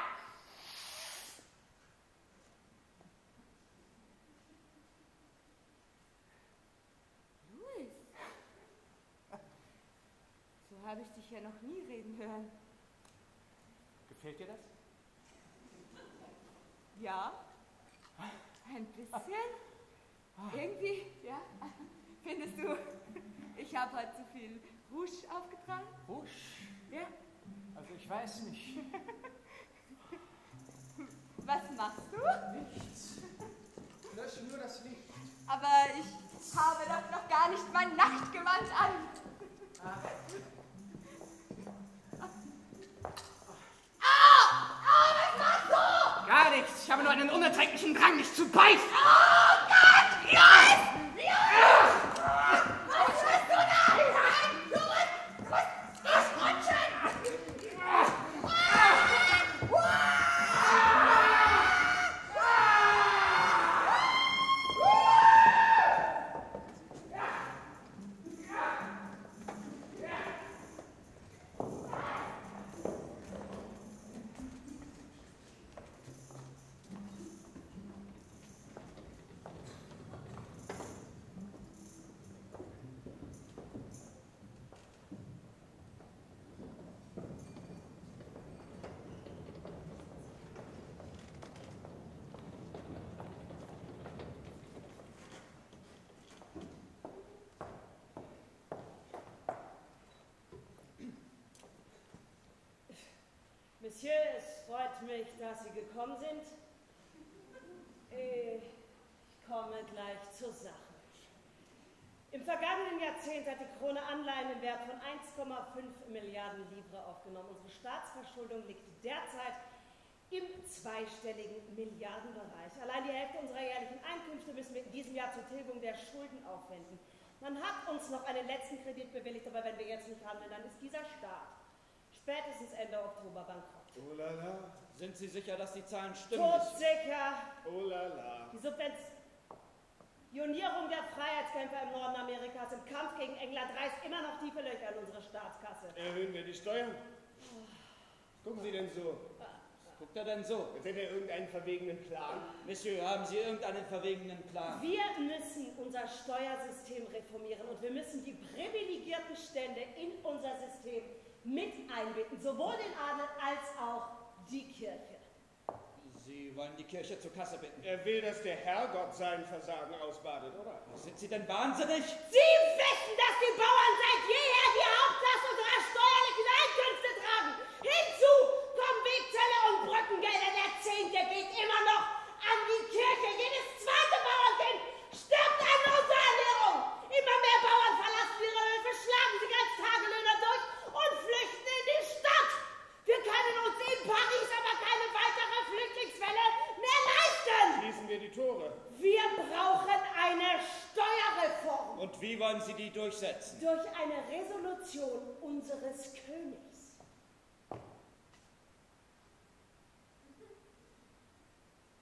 Louis, so habe ich dich ja noch nie reden hören. Gefällt dir das? Ja, ein bisschen. Irgendwie, ja. Findest du, ich habe heute zu viel Rouge aufgetragen? Rouge? Ja. Also ich weiß nicht. Was machst du? Nichts. Lösch nur das Licht. Aber ich habe doch noch gar nicht mein Nachtgewand an. Ah. Gar nichts. Ich habe nur einen unerträglichen Drang, mich zu beißen. Oh Gott! Louis! Louis! Was tust du da? Du musst, du musst nicht rutschen! Monsieur, es freut mich, dass Sie gekommen sind. Ich komme gleich zur Sache. Im vergangenen Jahrzehnt hat die Krone Anleihen im Wert von eins Komma fünf Milliarden Livre aufgenommen. Unsere Staatsverschuldung liegt derzeit im zweistelligen Milliardenbereich. Allein die Hälfte unserer jährlichen Einkünfte müssen wir in diesem Jahr zur Tilgung der Schulden aufwenden. Man hat uns noch einen letzten Kredit bewilligt, aber wenn wir jetzt nicht handeln, dann ist dieser Staat spätestens Ende Oktober bankrott. Oh la la. Sind Sie sicher, dass die Zahlen stimmen? Todsicher. Oh la la. Die Subventionierung der Freiheitskämpfer im Norden Amerikas im Kampf gegen England reißt immer noch tiefe Löcher in unsere Staatskasse. Erhöhen wir die Steuern? Gucken Sie denn so? Was guckt er denn so? Hat er irgendeinen verwegenen Plan? Monsieur, haben Sie irgendeinen verwegenen Plan? Wir müssen unser Steuersystem reformieren und wir müssen die privilegierten Stände in unser System mit einbinden, sowohl den Adel als auch die Kirche. Sie wollen die Kirche zur Kasse bitten. Er will, dass der Herrgott sein Versagen ausbadet, oder? Sind Sie denn wahnsinnig? Sie wissen, dass die Bauern seit jeher die Hauptlast unserer steuerlichen Einkünfte tragen. Hinzu kommen Wegzölle und Brückengelder. Der Zehnte geht immer noch an die Kirche. Jedes zweite Bauernkind stirbt an Unterernährung. Immer mehr Bauern verlassen ihre Höfe, schlagen sich als Tagelöhner durch und flüchten in die Stadt. Wir können uns in Paris aber keine weitere Flüchtlingswelle mehr leisten. Schließen wir die Tore. Wir brauchen eine Steuerreform. Und wie wollen Sie die durchsetzen? Durch eine Resolution unseres Königs.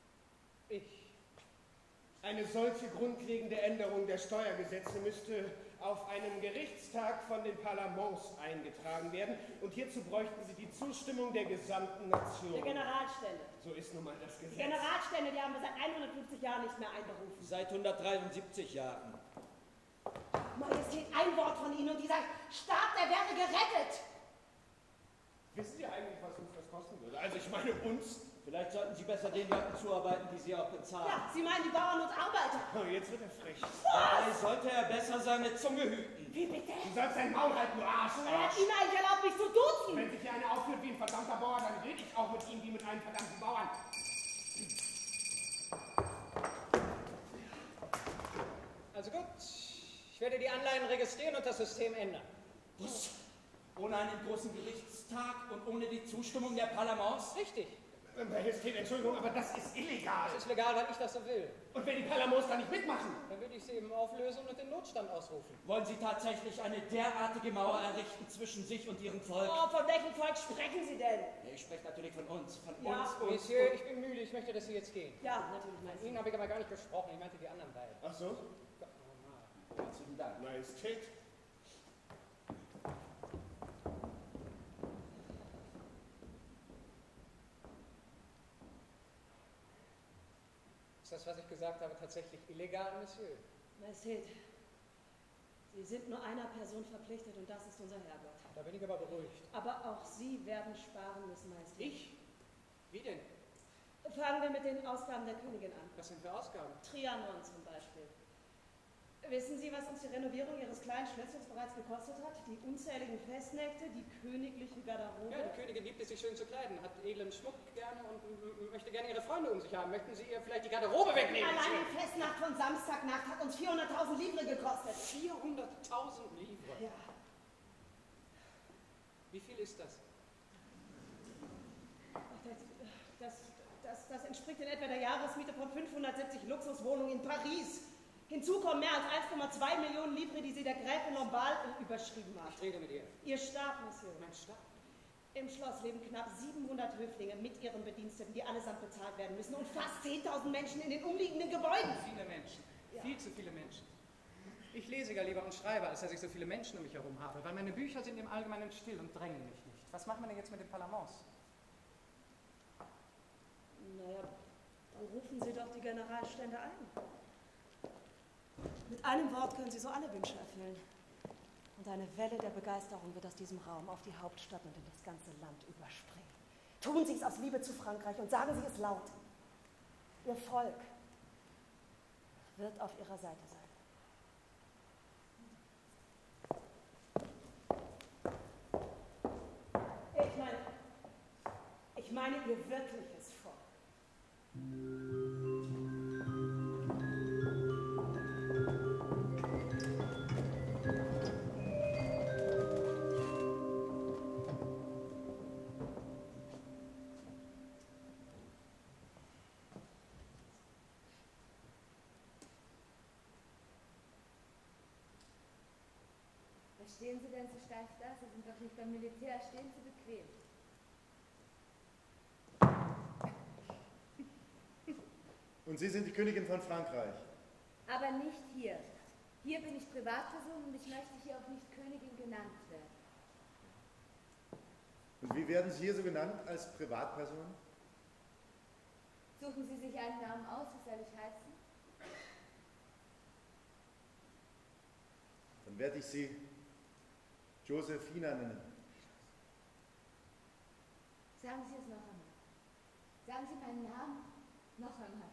Ich. Eine solche grundlegende Änderung der Steuergesetze müsste auf einen Gerichtstag von den Parlaments eingetragen werden und hierzu bräuchten Sie die Zustimmung der gesamten Nation. Der Generalstände. So ist nun mal das Gesetz. Die Generalstände, die haben wir seit hundertfünfzig Jahren nicht mehr einberufen. Seit hundertdreiundsiebzig Jahren. Majestät, ein Wort von Ihnen und dieser Staat, der wäre gerettet. Wissen Sie eigentlich, was uns das kosten würde? Also ich meine uns. Vielleicht sollten Sie besser den Leuten zuarbeiten, die Sie auch bezahlen. Ja, Sie meinen die Bauern und Arbeiter. Oh, jetzt wird er frech. Dabei sollte er besser seine Zunge hüten. Wie bitte? Du sollst dein Maul halten, du Arsch! Wer hat Ihnen eigentlich erlaubt, mich zu duzen? Wenn sich hier einer aufführt wie ein verdammter Bauer, dann rede ich auch mit ihm wie mit einem verdammten Bauern. Also gut, ich werde die Anleihen registrieren und das System ändern. Was? Ohne einen großen Gerichtstag und ohne die Zustimmung der Parlaments? Richtig. Majestät, Entschuldigung, aber das ist illegal. Das ist legal, weil ich das so will. Und wenn die Parlaments da nicht mitmachen? Dann würde ich sie eben auflösen und den Notstand ausrufen. Wollen Sie tatsächlich eine derartige Mauer errichten zwischen sich und Ihrem Volk? Oh, von welchem Volk sprechen Sie denn? Ja, ich spreche natürlich von uns, von Ja. uns, uns. Monsieur, ich bin müde, ich möchte, dass Sie jetzt gehen. Ja, natürlich, Von Majestät. Ihnen habe ich aber gar nicht gesprochen, ich meinte die anderen beiden. Ach so? Herzlichen Dank. Majestät. Ist das, was ich gesagt habe, tatsächlich illegal, Monsieur? Majestät, Sie sind nur einer Person verpflichtet und das ist unser Herrgott. Da bin ich aber beruhigt. Aber auch Sie werden sparen müssen, Majestät. Ich? Wie denn? Fangen wir mit den Ausgaben der Königin an. Was sind für Ausgaben? Trianon zum Beispiel. Wissen Sie, was uns die Renovierung Ihres kleinen Schlösschens bereits gekostet hat? Die unzähligen Festnächte, die königliche Garderobe? Ja, die Königin liebt es, sich schön zu kleiden, hat edlen Schmuck gerne und möchte gerne ihre Freunde um sich haben. Möchten Sie ihr vielleicht die Garderobe wegnehmen? Allein die Festnacht von Samstagnacht hat uns vierhunderttausend Livre gekostet. vierhunderttausend Livre? Ja. Wie viel ist das? Ach, das, das, das, das entspricht in etwa der Jahresmiete von fünfhundertsiebzig Luxuswohnungen in Paris. Hinzu kommen mehr als eins Komma zwei Millionen Livre, die sie der Gräfin Lombard überschrieben hat. Ich rede mit ihr. Ihr Stab, Monsieur. Mein Stab? Im Schloss leben knapp siebenhundert Höflinge mit ihren Bediensteten, die allesamt bezahlt werden müssen, und fast zehntausend Menschen in den umliegenden Gebäuden. Viele Menschen. Ja. Viel zu viele Menschen. Ich lese ja lieber und schreibe, als dass ich so viele Menschen um mich herum habe, weil meine Bücher sind im Allgemeinen still und drängen mich nicht. Was machen wir denn jetzt mit den Parlaments? Naja, dann rufen Sie doch die Generalstände ein. Mit einem Wort können Sie so alle Wünsche erfüllen. Und eine Welle der Begeisterung wird aus diesem Raum auf die Hauptstadt und in das ganze Land überspringen. Tun Sie es aus Liebe zu Frankreich und sagen Sie es laut. Ihr Volk wird auf Ihrer Seite sein. Ich meine, ich meine Ihr wirkliches Volk. Stehen Sie denn so steif da? Sie sind doch nicht beim Militär. Stehen Sie bequem. Und Sie sind die Königin von Frankreich. Aber nicht hier. Hier bin ich Privatperson und ich möchte hier auch nicht Königin genannt werden. Und wie werden Sie hier so genannt als Privatperson? Suchen Sie sich einen Namen aus, wie soll ich heißen? Dann werde ich Sie Josephina nennen. Sagen Sie es noch einmal. Sagen Sie meinen Namen noch einmal.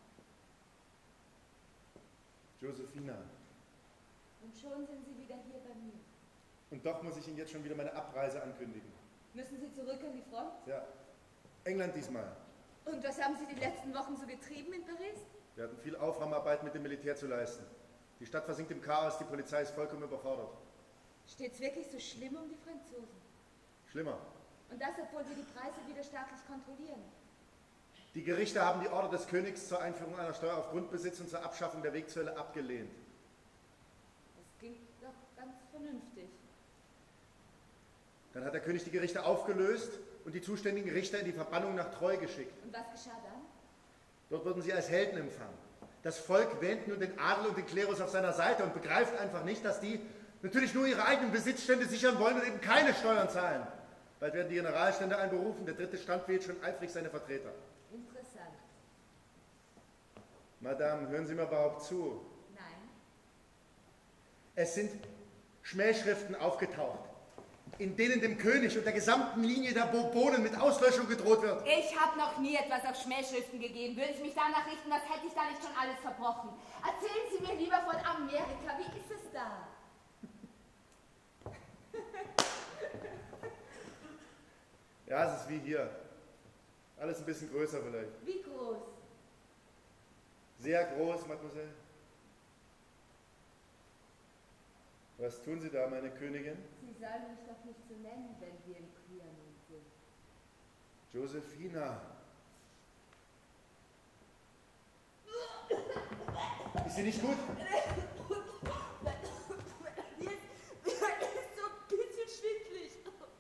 Josephina. Und schon sind Sie wieder hier bei mir. Und doch muss ich Ihnen jetzt schon wieder meine Abreise ankündigen. Müssen Sie zurück an die Front? Ja, England diesmal. Und was haben Sie die letzten Wochen so getrieben in Paris? Wir hatten viel Aufräumarbeit mit dem Militär zu leisten. Die Stadt versinkt im Chaos, die Polizei ist vollkommen überfordert. Steht's wirklich so schlimm um die Franzosen? Schlimmer. Und das, obwohl wir die Preise wieder staatlich kontrollieren. Die Gerichte haben die Order des Königs zur Einführung einer Steuer auf Grundbesitz und zur Abschaffung der Wegzölle abgelehnt. Das klingt doch ganz vernünftig. Dann hat der König die Gerichte aufgelöst und die zuständigen Richter in die Verbannung nach Troyes geschickt. Und was geschah dann? Dort wurden sie als Helden empfangen. Das Volk wähnt nun den Adel und den Klerus auf seiner Seite und begreift einfach nicht, dass die natürlich nur ihre eigenen Besitzstände sichern wollen und eben keine Steuern zahlen. Bald werden die Generalstände einberufen, der dritte Stand wählt schon eifrig seine Vertreter. Interessant. Madame, hören Sie mir überhaupt zu? Nein. Es sind Schmähschriften aufgetaucht, in denen dem König und der gesamten Linie der Bourbonen mit Auslöschung gedroht wird. Ich habe noch nie etwas auf Schmähschriften gegeben. Würde ich mich danach richten, was hätte ich da nicht schon alles verbrochen? Erzählen Sie mir lieber von Amerika. Wie ist es da? Ja, es ist wie hier. Alles ein bisschen größer vielleicht. Wie groß? Sehr groß, Mademoiselle. Was tun Sie da, meine Königin? Sie sollen mich doch nicht so nennen, wenn wir im Trianon sind. Josephina. Ist sie nicht gut? Mir ist so ein bisschen schwindlig.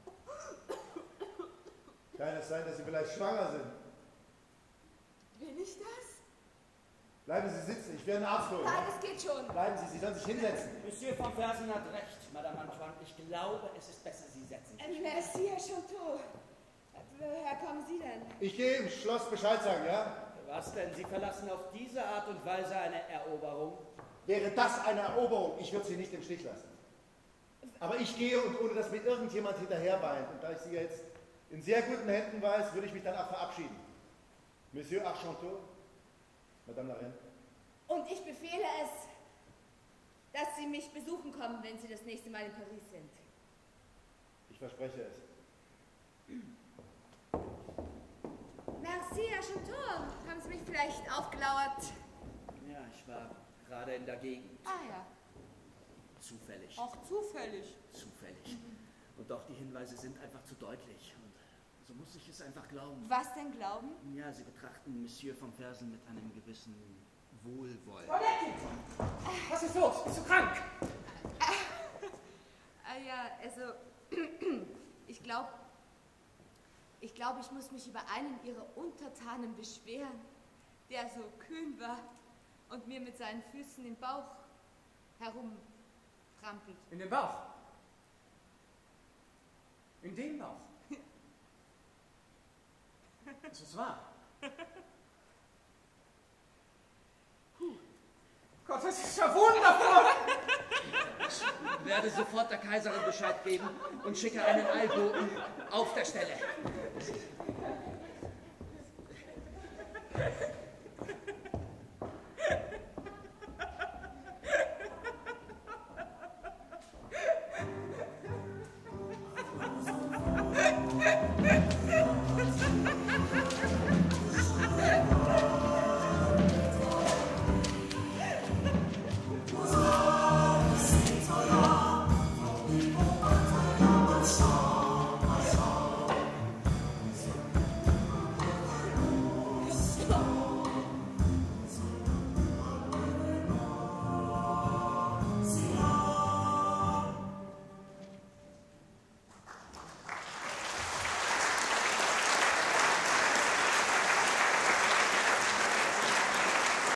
Kann es sein, dass Sie vielleicht schwanger sind? Bin ich das? Bleiben Sie sitzen, ich werde einen Arzt holen. Nein, es geht schon. Bleiben Sie, Sie sollen sich hinsetzen. Monsieur von Fersen hat recht, Madame Antoine. Ich glaube, es ist besser, Sie setzen sich. Äh, merci, Herr Chanteau. Woher kommen Sie denn? Ich gehe im Schloss Bescheid sagen, ja? Was denn? Sie verlassen auf diese Art und Weise eine Eroberung? Wäre das eine Eroberung, ich würde Sie nicht im Stich lassen. Aber ich gehe und ohne dass mir irgendjemand hinterher weint. Und da ich Sie jetzt in sehr guten Händen weiß, würde ich mich dann auch verabschieden. Monsieur Archanteau, Madame la Reine. Und ich befehle es, dass Sie mich besuchen kommen, wenn Sie das nächste Mal in Paris sind. Ich verspreche es. Merci, Herr Chanton. Haben Sie mich vielleicht aufgelauert? Ja, ich war gerade in der Gegend. Ah ja. Zufällig. Auch zufällig. Zufällig. Und doch, die Hinweise sind einfach zu deutlich. Und so muss ich es einfach glauben. Was denn glauben? Ja, Sie betrachten Monsieur von Fersen mit einem gewissen Wohlwollen. Was ist los? Bist du krank? Ah ja, also, ich glaube, ich glaube, ich muss mich über einen Ihrer Untertanen beschweren, der so kühn war und mir mit seinen Füßen im Bauch herumtrampelt. In den Bauch? In den Bauch? Ist das wahr? Puh. Gott, das ist ja wundervoll! Ich werde sofort der Kaiserin Bescheid geben und schicke einen Eilboten auf der Stelle.